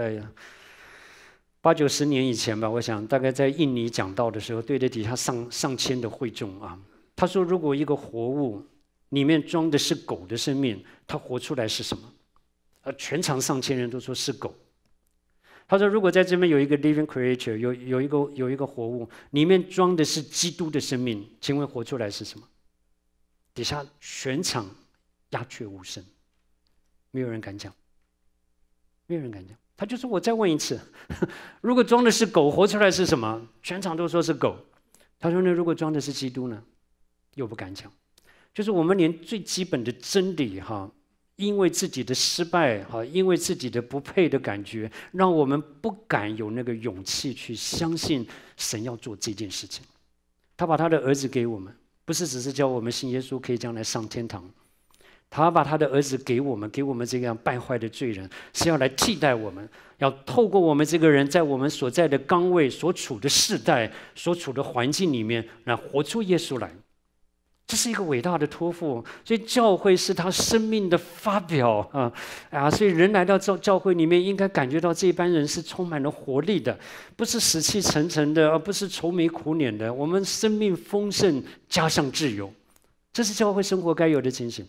80-90年以前吧，我想大概在印尼讲道的时候，对着底下上千的会众他说，如果一个活物里面装的是狗的生命，它活出来是什么？全场上千人都说是狗。他说，如果在这边有一个 living creature， 有一个活物，里面装的是基督的生命，请问活出来是什么？底下全场鸦雀无声，没有人敢讲，没有人敢讲。他就说，我再问一次，如果装的是狗，活出来是什么？全场都说是狗。他说，那如果装的是基督呢？又不敢讲。就是我们连最基本的真理因为自己的失败因为自己的不配的感觉，让我们不敢有那个勇气去相信神要做这件事情。他把他的儿子给我们，不是只是叫我们信耶稣可以将来上天堂，他把他的儿子给我们这样败坏的罪人，是要来替代我们，要透过我们这个人在我们所在的岗位、所处的世代、所处的环境里面，来活出耶稣来。这是一个伟大的托付，所以教会是他生命的发表所以人来到教会里面，应该感觉到这班人是充满了活力的，不是死气沉沉的，而不是愁眉苦脸的。我们生命丰盛，加上自由，这是教会生活该有的情形。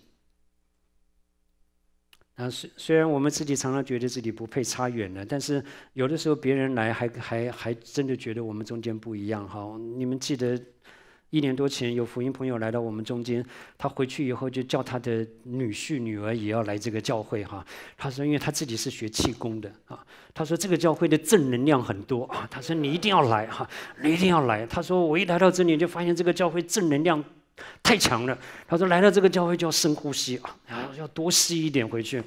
虽然我们自己常常觉得自己不配，差远了，但是有的时候别人来还真的觉得我们中间不一样你们记得1年多前有福音朋友来到我们中间，他回去以后就叫他的女婿女儿也要来这个教会他说因为他自己是学气功的他说这个教会的正能量很多他说你一定要来你一定要来。他说我一来到这里就发现这个教会正能量太强了。他说来到这个教会就要深呼吸要多吸一点回去。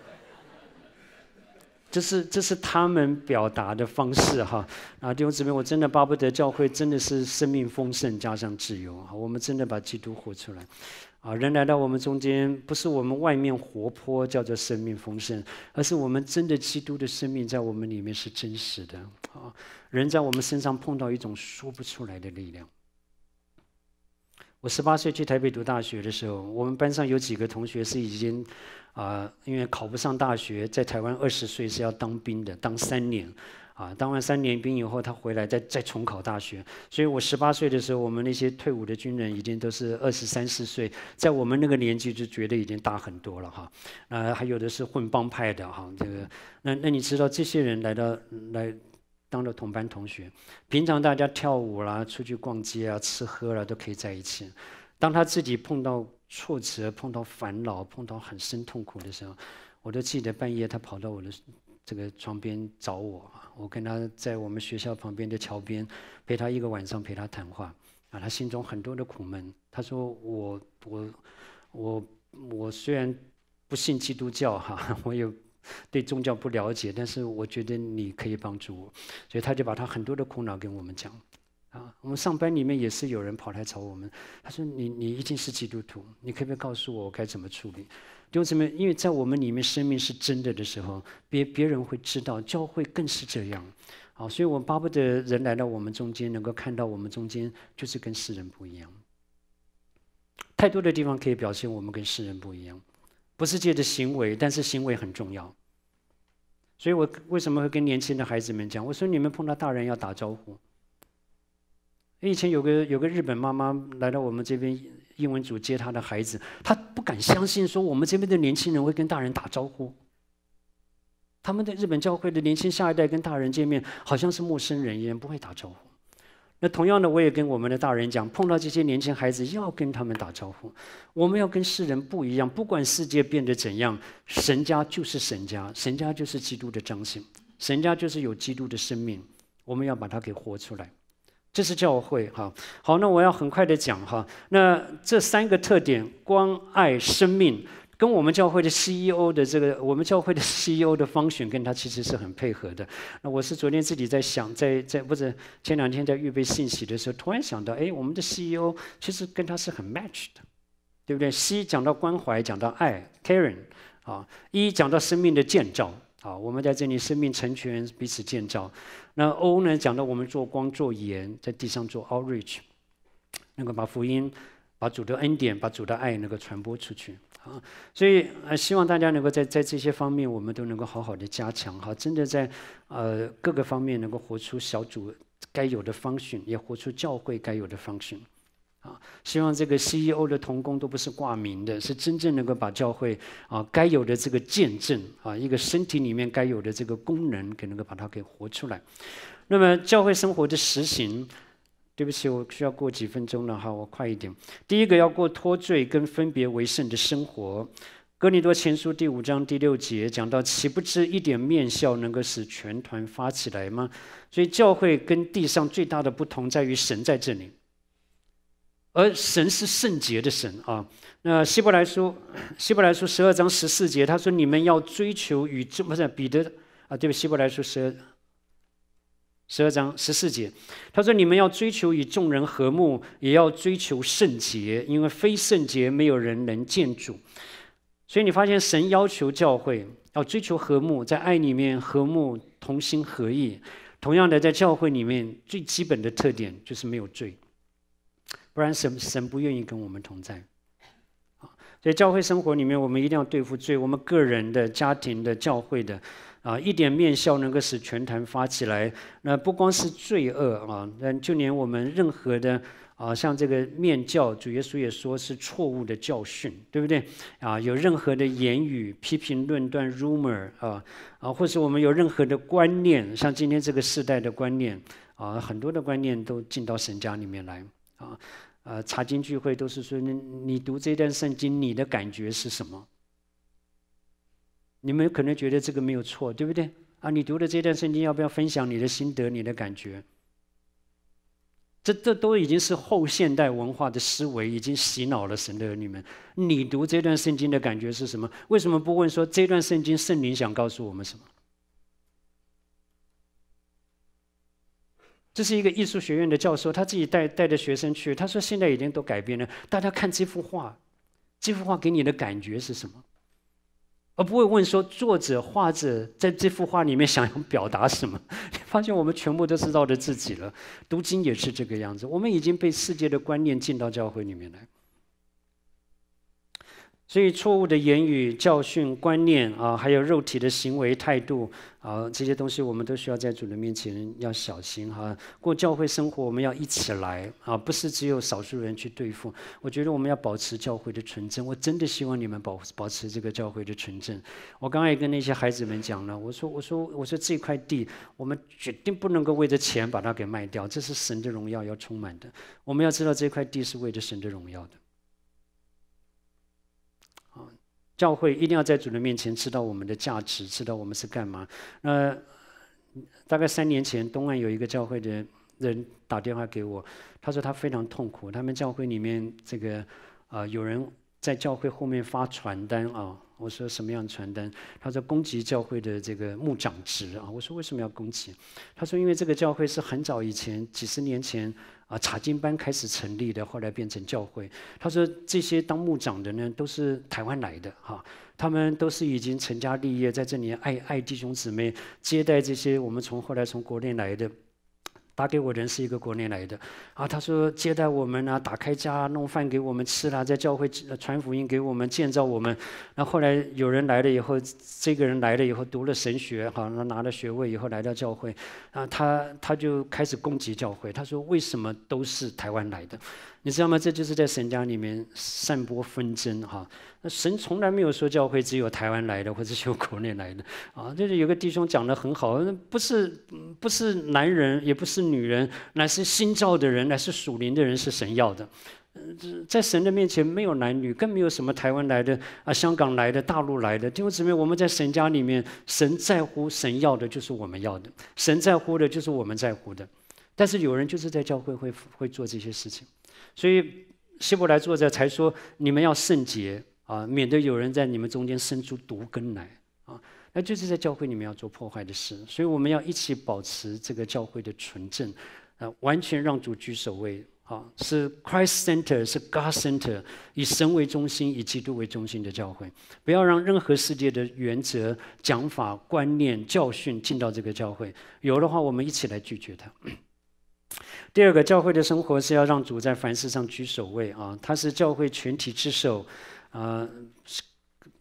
这是他们表达的方式弟兄姊妹，我真的巴不得教会真的是生命丰盛加上自由我们真的把基督活出来人来到我们中间，不是我们外面活泼叫做生命丰盛，而是我们真的基督的生命在我们里面是真实的人在我们身上碰到一种说不出来的力量。我18岁去台北读大学的时候，我们班上有几个同学是已经因为考不上大学，在台湾20岁是要当兵的，当3年当完3年兵以后，他回来再重考大学。所以我18岁的时候，我们那些退伍的军人已经都是23、24岁，在我们那个年纪就觉得已经大很多了还有的是混帮派的这个那你知道这些人来当了同班同学，平常大家跳舞啦、出去逛街吃喝啦都可以在一起。当他自己碰到挫折、碰到烦恼、碰到很深痛苦的时候，我都记得半夜他跑到我的这个床边找我，我跟他在我们学校旁边的桥边陪他1个晚上，陪他谈话他心中很多的苦闷。他说我虽然不信基督教我也对宗教不了解，但是我觉得你可以帮助我，所以他就把他很多的苦恼跟我们讲我们上班里面也是有人跑来找我们，他说你一定是基督徒，你可不可以告诉我该怎么处理？弟兄姊妹，因为在我们里面生命是真的的时候，别人会知道，教会更是这样所以我巴不得人来到我们中间，能够看到我们中间就是跟世人不一样。太多的地方可以表现我们跟世人不一样，不是借着行为，但是行为很重要。所以我为什么会跟年轻的孩子们讲，我说你们碰到大人要打招呼。以前有个日本妈妈来到我们这边英文组接她的孩子，她不敢相信说我们这边的年轻人会跟大人打招呼。他们的日本教会的年轻下一代跟大人见面，好像是陌生人一样，不会打招呼。那同样的，我也跟我们的大人讲，碰到这些年轻孩子要跟他们打招呼。我们要跟世人不一样，不管世界变得怎样，神家就是神家，神家就是基督的彰显，神家就是有基督的生命，我们要把它给活出来。这是教会好，那我要很快的讲那这3个特点，光、爱、生命，跟我们教会的 CEO 的我们教会的 CEO 的方选跟他其实是很配合的。那我是昨天自己在想，不是前2天在预备信息的时候，突然想到，我们的 CEO 其实跟他是很 match 的，对不对 ？C 讲到关怀，讲到爱 ，Karen E 讲到生命的建造。我们在这里生命成全，彼此建造。那 O 呢，讲到我们做光做盐，在地上做 outreach， 能够把福音、把主的恩典、把主的爱能够传播出去所以希望大家能够在这些方面，我们都能够好好的加强真的在各个方面能够活出小组该有的function，也活出教会该有的function 希望这个 CEO 的同工都不是挂名的，是真正能够把教会该有的这个见证一个身体里面该有的这个功能，能够把它给活出来。那么教会生活的实行，对不起，我需要过几分钟了哈，我快一点。第一个要过脱罪跟分别为圣的生活。哥林多前书第5章第6节讲到，岂不知一点面笑能够使全团发起来吗？所以教会跟地上最大的不同在于神在这里。而神是圣洁的神啊。那希伯来书12章14节，他说：“你们要追求与众，不是彼得对不起，希伯来书12章14节，他说：“你们要追求与众人和睦，也要追求圣洁，因为非圣洁没有人能见主。”所以你发现神要求教会要追求和睦，在爱里面和睦，同心合意。同样的，在教会里面最基本的特点就是没有罪。不然神不愿意跟我们同在。所以教会生活里面，我们一定要对付罪，我们个人的、家庭的、教会的一点面笑能够使全坛发起来。那不光是罪恶就连我们任何的像这个面教，主耶稣也说是错误的教训，对不对有任何的言语、批评、论断、rumor 或是我们有任何的观念，像今天这个世代的观念很多的观念都进到神家里面来查经聚会都是说，你读这段圣经，你的感觉是什么？你们可能觉得这个没有错，对不对你读的这段圣经，要不要分享你的心得、你的感觉？这都已经是后现代文化的思维，已经洗脑了神的儿女们。你读这段圣经的感觉是什么？为什么不问说这段圣经圣灵想告诉我们什么？这是一个艺术学院的教授，他自己带着学生去，他说现在已经都改变了，大家看这幅画，这幅画给你的感觉是什么？而不会问说作者画者在这幅画里面想要表达什么。你发现我们全部都是绕着自己了。读经也是这个样子，我们已经被世界的观念进到教会里面来。所以错误的言语、教训、观念还有肉体的行为态度这些东西我们都需要在主的面前要小心过教会生活我们要一起来不是只有少数人去对付。我觉得我们要保持教会的纯正，我真的希望你们保持这个教会的纯正。我刚才也跟那些孩子们讲了，我说这块地我们决定不能够为着钱把它给卖掉，这是神的荣耀要充满的。我们要知道这块地是为着神的荣耀的。教会一定要在主的面前知道我们的价值，知道我们是干嘛。大概3年前，东岸有一个教会的人打电话给我，他说他非常痛苦，他们教会里面这个有人在教会后面发传单我说什么样的传单？他说攻击教会的这个牧长职我说为什么要攻击？他说因为这个教会是很早以前几十年前查经班开始成立的，后来变成教会。他说这些当牧长的呢都是台湾来的他们都是已经成家立业，在这里爱弟兄姊妹，接待这些我们后来从国内来的。打给我的人是一个国内来的他说接待我们打开家弄饭给我们吃在教会传福音给我们，建造我们。然后后来有人来了以后，这个人来了以后读了神学拿了学位以后来到教会他就开始攻击教会。他说为什么都是台湾来的？你知道吗？这就是在神家里面散播纷争那神从来没有说教会只有台湾来的或者只有国内来的就是有个弟兄讲得很好，不是男人也不是女人，乃是新造的人，乃是属灵的人，是神要的。在神的面前没有男女，更没有什么台湾来的香港来的、大陆来的。弟兄姊妹，我们在神家里面，神在乎，神要的就是我们要的，神在乎的就是我们在乎的。但是有人就是在教会会做这些事情，所以希伯来作者才说你们要圣洁免得有人在你们中间生出毒根来那就是在教会里面要做破坏的事。所以我们要一起保持这个教会的纯正完全让主居首位是 Christ Center， 是 God Center， 以神为中心，以基督为中心的教会。不要让任何世界的原则、讲法、观念、教训进到这个教会，有的话我们一起来拒绝它。第二个，教会的生活是要让主在凡事上居首位他是教会全体之首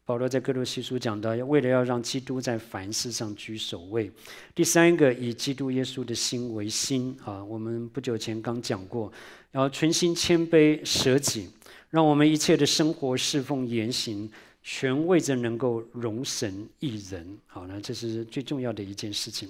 保罗在哥罗西书讲到，为了要让基督在凡事上居首位。第三个，以基督耶稣的心为心啊，我们不久前刚讲过，要存心谦卑舍己，让我们一切的生活、侍奉、言行，全为着能够荣神益人。好，那这是最重要的一件事情。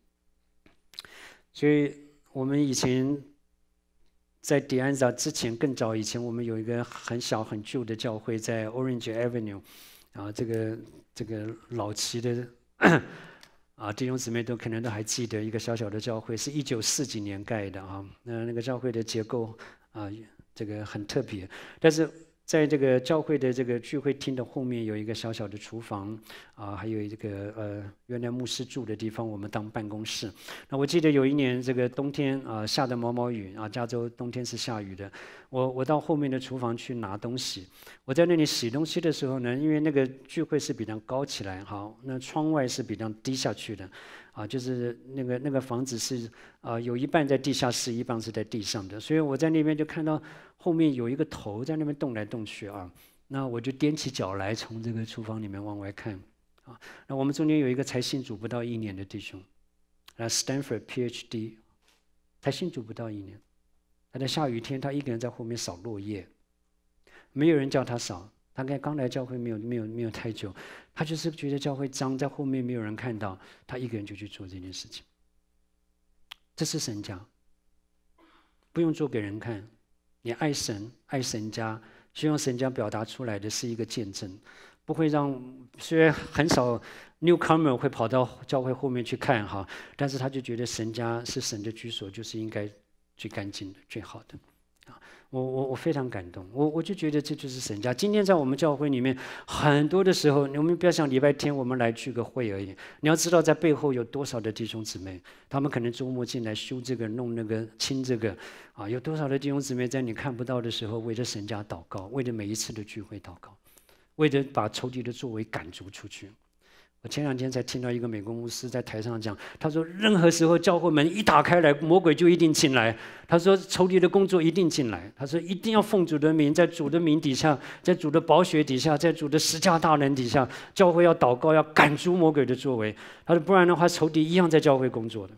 所以我们以前在迪安扎之前更早以前，我们有一个很小很旧的教会，在 Orange Avenue， 啊，这个老齐的啊弟兄姊妹都可能都还记得，一个小小的教会是1940几年盖的啊，那个教会的结构啊，这个很特别，但是在这个教会的这个聚会厅的后面有一个小小的厨房啊，还有这个原来牧师住的地方，我们当办公室。那我记得有一年这个冬天啊，下的毛毛雨啊，加州冬天是下雨的。我到后面的厨房去拿东西，我在那里洗东西的时候呢，因为那个聚会是比较高起来，好，那窗外是比较低下去的。啊，就是那个房子是有一半在地下室，一半是在地上的，所以我在那边就看到后面有一个头在那边动来动去啊，那我就踮起脚来从这个厨房里面往外看啊。那我们中间有一个才信主不到1年的弟兄，Stanford PhD， 才信主不到1年，他在下雨天他一个人在后面扫落叶，没有人叫他扫。他刚来教会没有太久，他就是觉得教会脏，在后面没有人看到，他一个人就去做这件事情。这是神家，不用做给人看，你爱神爱神家，希望神家表达出来的是一个见证，不会让虽然很少 newcomer 会跑到教会后面去看哈，但是他就觉得神家是神的居所，就是应该最干净的、最好的。我非常感动，我就觉得这就是神家。今天在我们教会里面，很多的时候，我们不要想礼拜天我们来聚个会而已。你要知道，在背后有多少的弟兄姊妹，他们可能周末进来修这个、弄那个、清这个，啊，有多少的弟兄姊妹在你看不到的时候，为了神家祷告，为了每一次的聚会祷告，为了把仇敌的作为赶逐出去。我前2天才听到一个美国牧师在台上讲，他说任何时候教会门一打开来，魔鬼就一定进来。他说仇敌的工作一定进来。他说一定要奉主的名，在主的名底下，在主的宝血底下，在主的十架大能底下，教会要祷告，要赶逐魔鬼的作为。他说不然的话，仇敌一样在教会工作的。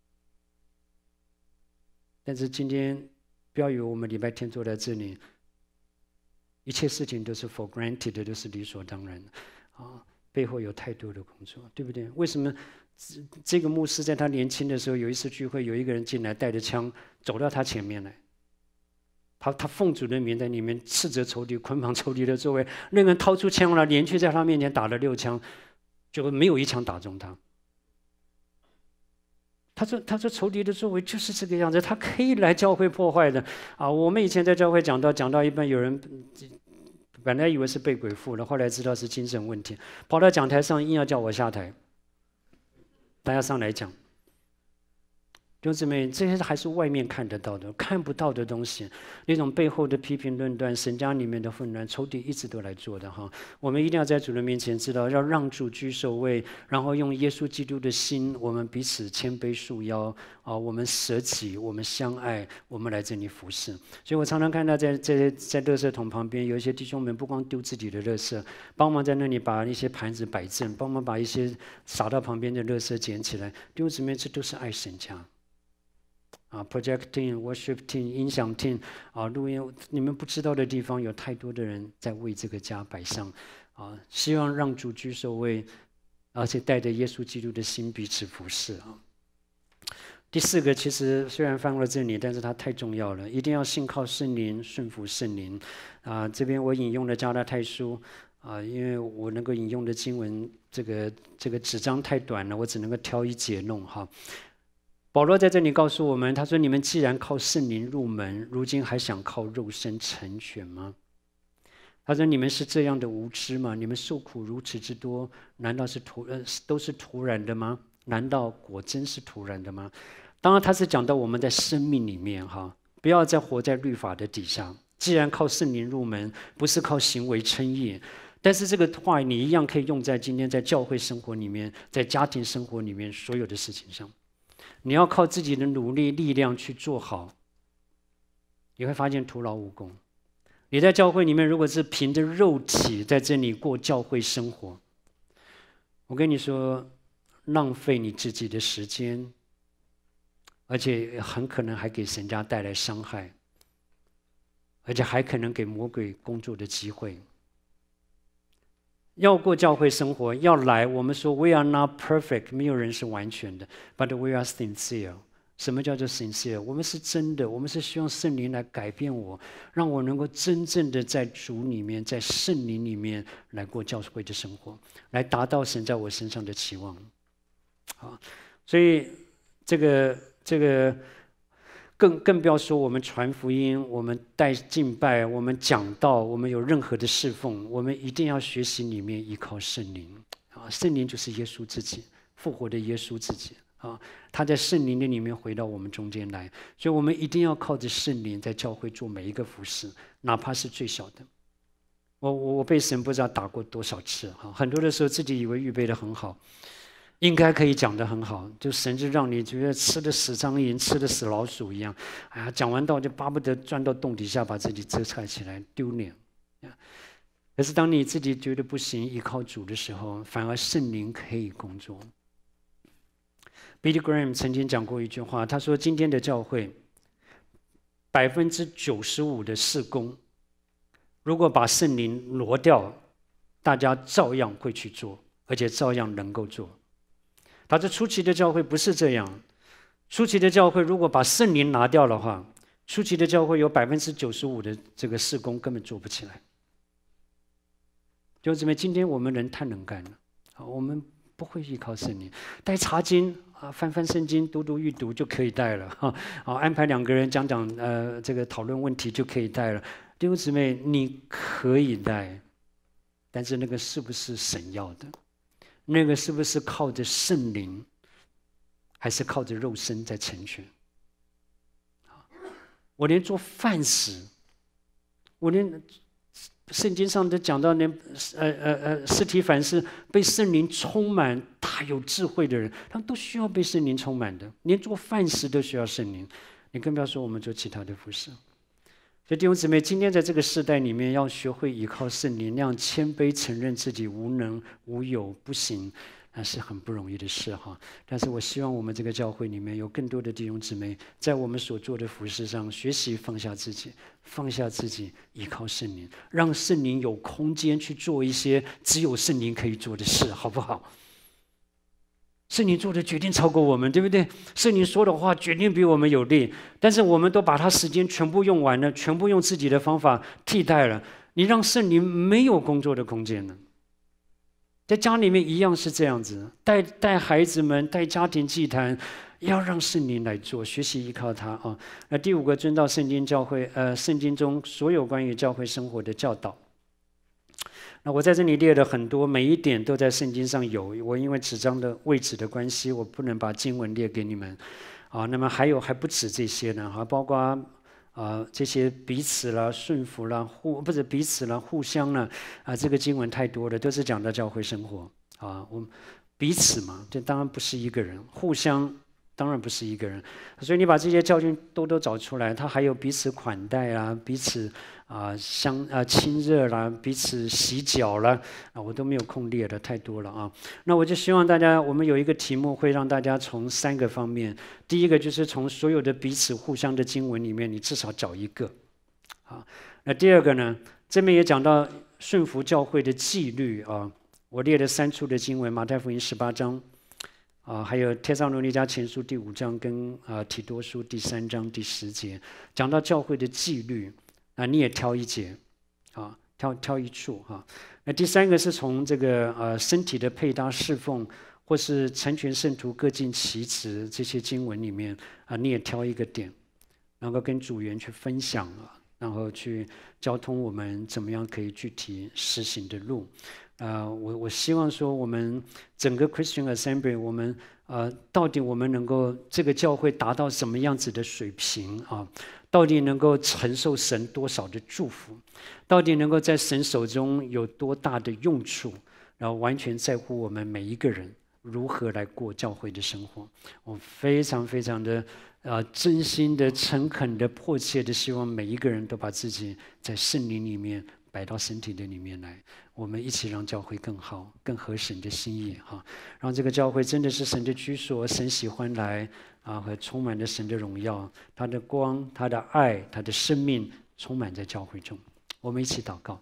但是今天不要以为我们礼拜天坐在这里，一切事情都是 for granted 的，都是理所当然的啊。背后有太多的工作，对不对？为什么这个牧师在他年轻的时候有一次聚会，有一个人进来带着枪走到他前面来，他奉主的名在里面斥责仇敌、捆绑仇敌的作为，那个人掏出枪来，连续在他面前打了6枪，结果没有1枪打中他。他说仇敌的作为就是这个样子，他可以来教会破坏的啊！我们以前在教会讲到一半，有人本来以为是被鬼附了，后来知道是精神问题，跑到讲台上硬要叫我下台，大家上来讲。弟兄姊妹，这些还是外面看得到的，看不到的东西，那种背后的批评论断、神家里面的混乱，仇敌一直都来做的哈。我们一定要在主的面前知道，要让主居首位，然后用耶稣基督的心，我们彼此谦卑束腰啊，我们舍己，我们相爱，我们来这里服侍。所以我常常看到在垃圾桶旁边有一些弟兄们，不光丢自己的垃圾，帮忙在那里把一些盘子摆正，帮忙把一些撒到旁边的垃圾捡起来。弟兄姊妹，这都是爱神家。project team、worship team、音响 team 录音，你们不知道的地方有太多的人在为这个家摆上希望让主居首位，而且带着耶稣基督的心彼此服侍第4个，其实虽然放到这里，但是它太重要了，一定要信靠圣灵，顺服圣灵这边我引用了加拉太书因为我能够引用的经文，这个纸张太短了，我只能够挑一节弄哈。保罗在这里告诉我们，他说：“你们既然靠圣灵入门，如今还想靠肉身成全吗？”他说：“你们是这样的无知吗？你们受苦如此之多，难道是都是突然的吗？难道果真是突然的吗？”当然，他是讲到我们在生命里面不要再活在律法的底下。既然靠圣灵入门，不是靠行为称义。但是这个话你一样可以用在今天在教会生活里面，在家庭生活里面所有的事情上。你要靠自己的努力力量去做好，你会发现徒劳无功。 你在教会里面，如果是凭着肉体在这里过教会生活，我跟你说，浪费你自己的时间，而且很可能还给神家带来伤害，而且还可能给魔鬼工作的机会。要过教会生活，要来，我们说 we are not perfect， 没有人是完全的 ，but we are sincere。什么叫做 sincere？ 我们是真的，我们是希望圣灵来改变我，让我能够真正的在主里面，在圣灵里面来过教会的生活，来达到神在我身上的期望。好，所以这个更不要说我们传福音，我们带敬拜，我们讲道，我们有任何的侍奉，我们一定要学习里面依靠圣灵啊！圣灵就是耶稣自己，复活的耶稣自己啊！他在圣灵的里面回到我们中间来，所以我们一定要靠着圣灵在教会做每一个服事，哪怕是最小的。我被神不知道打过多少次哈，很多的时候自己以为预备得很好。应该可以讲得很好，就神就让你觉得吃的死苍蝇、吃的死老鼠一样。哎呀，讲完道就巴不得钻到洞底下，把自己遮盖起来，丢脸。可是当你自己觉得不行，依靠主的时候，反而圣灵可以工作。Billy Graham 曾经讲过一句话，他说：“今天的教会95%的事工，如果把圣灵挪掉，大家照样会去做，而且照样能够做。”他说初期的教会不是这样，初期的教会如果把圣灵拿掉的话，初期的教会有95%的这个事工根本做不起来。就这么，今天我们人太能干了，我们不会依靠圣灵，带查经啊，翻翻圣经，读读阅读就可以带了哈。安排2个人讲这个讨论问题就可以带了。弟兄姊妹，你可以带，但是那个是不是神要的？那个是不是靠着圣灵，还是靠着肉身在成全？我连做饭食，我连圣经上都讲到那司提反是被圣灵充满、大有智慧的人，他们都需要被圣灵充满的，连做饭食都需要圣灵，你更不要说我们做其他的服事。所以弟兄姊妹，今天在这个时代里面，要学会依靠圣灵，那样谦卑承认自己无能、无有、不行，那是很不容易的事哈。但是我希望我们这个教会里面有更多的弟兄姊妹，在我们所做的服事上学习放下自己，依靠圣灵，让圣灵有空间去做一些只有圣灵可以做的事，好不好？圣灵做的决定超过我们，对不对？圣灵说的话决定比我们有力，但是我们都把他时间全部用完了，全部用自己的方法替代了，你让圣灵没有工作的空间了。在家里面一样是这样子，带孩子们，带家庭祭坛，要让圣灵来做，学习依靠他啊。那第5个，遵照圣经圣经中所有关于教会生活的教导。那我在这里列了很多，每一点都在圣经上有。我因为纸张的位置的关系，我不能把经文列给你们啊。那么还不止这些呢，包括这些彼此啦、顺服啦、彼此啦、互相啦这个经文太多了，都是讲到教会生活啊。我们彼此嘛，这当然不是一个人，互相当然不是一个人，所以你把这些教训都找出来，他还有彼此款待啦，彼此亲热啦，彼此洗脚啦我都没有空列的，太多了啊。那我就希望大家，我们有一个题目会让大家从3个方面，第一个就是从所有的彼此互相的经文里面，你至少找一个啊。那第2个呢，这边也讲到顺服教会的纪律啊，我列了3处的经文，马太福音18章。还有帖撒罗尼迦前书第5章跟提多书第3章第10节，讲到教会的纪律你也挑一节挑一处那第3个是从这个身体的配搭侍奉，或是成全圣徒各尽其职这些经文里面你也挑一个点，能够跟组员去分享然后去交通我们怎么样可以具体实行的路。我希望说，我们整个 Christian Assembly， 我们到底我们能够这个教会达到什么样子的水平到底能够承受神多少的祝福？到底能够在神手中有多大的用处？然后完全在乎我们每一个人如何来过教会的生活。我非常非常的真心的、诚恳的、迫切的希望每一个人都把自己在圣灵里面摆到身体的里面来，我们一起让教会更好，更合神的心意哈，让这个教会真的是神的居所，神喜欢来和充满了神的荣耀，他的光、他的爱、他的生命充满在教会中。我们一起祷告。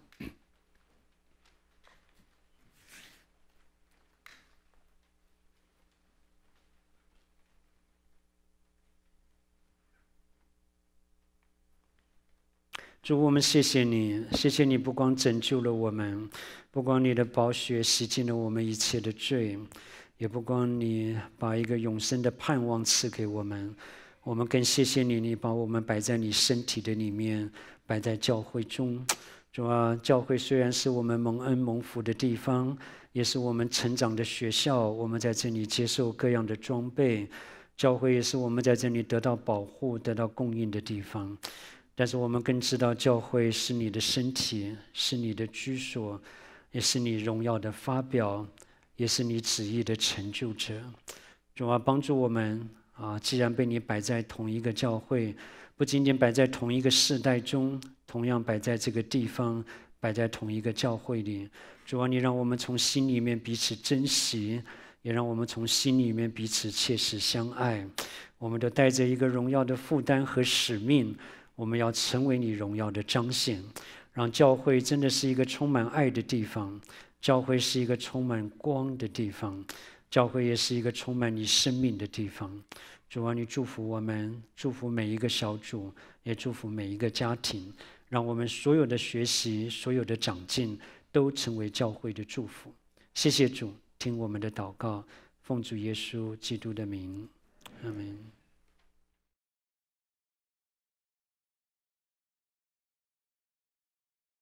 主，我们谢谢你，谢谢你不光拯救了我们，不光你的宝血洗净了我们一切的罪，也不光你把一个永生的盼望赐给我们，我们更谢谢你，你把我们摆在你身体的里面，摆在教会中。主啊，教会虽然是我们蒙恩蒙福的地方，也是我们成长的学校，我们在这里接受各样的装备，教会也是我们在这里得到保护、得到供应的地方。但是我们更知道，教会是你的身体，是你的居所，也是你荣耀的发表，也是你旨意的成就者。主啊，帮助我们既然被你摆在同一个教会，不仅仅摆在同一个世代中，同样摆在这个地方，摆在同一个教会里。主啊，你让我们从心里面彼此珍惜，也让我们从心里面彼此切实相爱。我们都带着一个荣耀的负担和使命。我们要成为你荣耀的彰显，让教会真的是一个充满爱的地方，教会是一个充满光的地方，教会也是一个充满你生命的地方。主啊，你祝福我们，祝福每一个小组，也祝福每一个家庭，让我们所有的学习、所有的长进都成为教会的祝福。谢谢主，听我们的祷告，奉主耶稣基督的名，阿们。